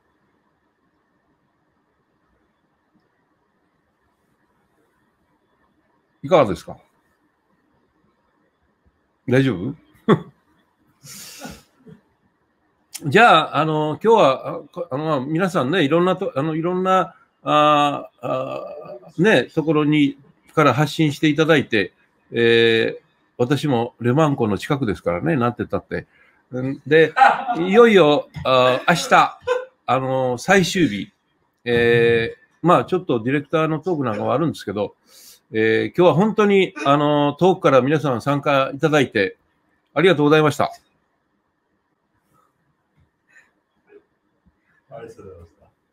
いかがですか？大丈夫？じゃあ、今日は、皆さんね、いろんな、ね、ところから発信していただいて、私もレマン湖の近くですからね、なんて言ったって。で、いよいよ、明日、最終日、 まあちょっとディレクターのトークなんかはあるんですけど、今日は本当に遠くから皆さん参加いただいてありがとうございました。 ありがとうございました。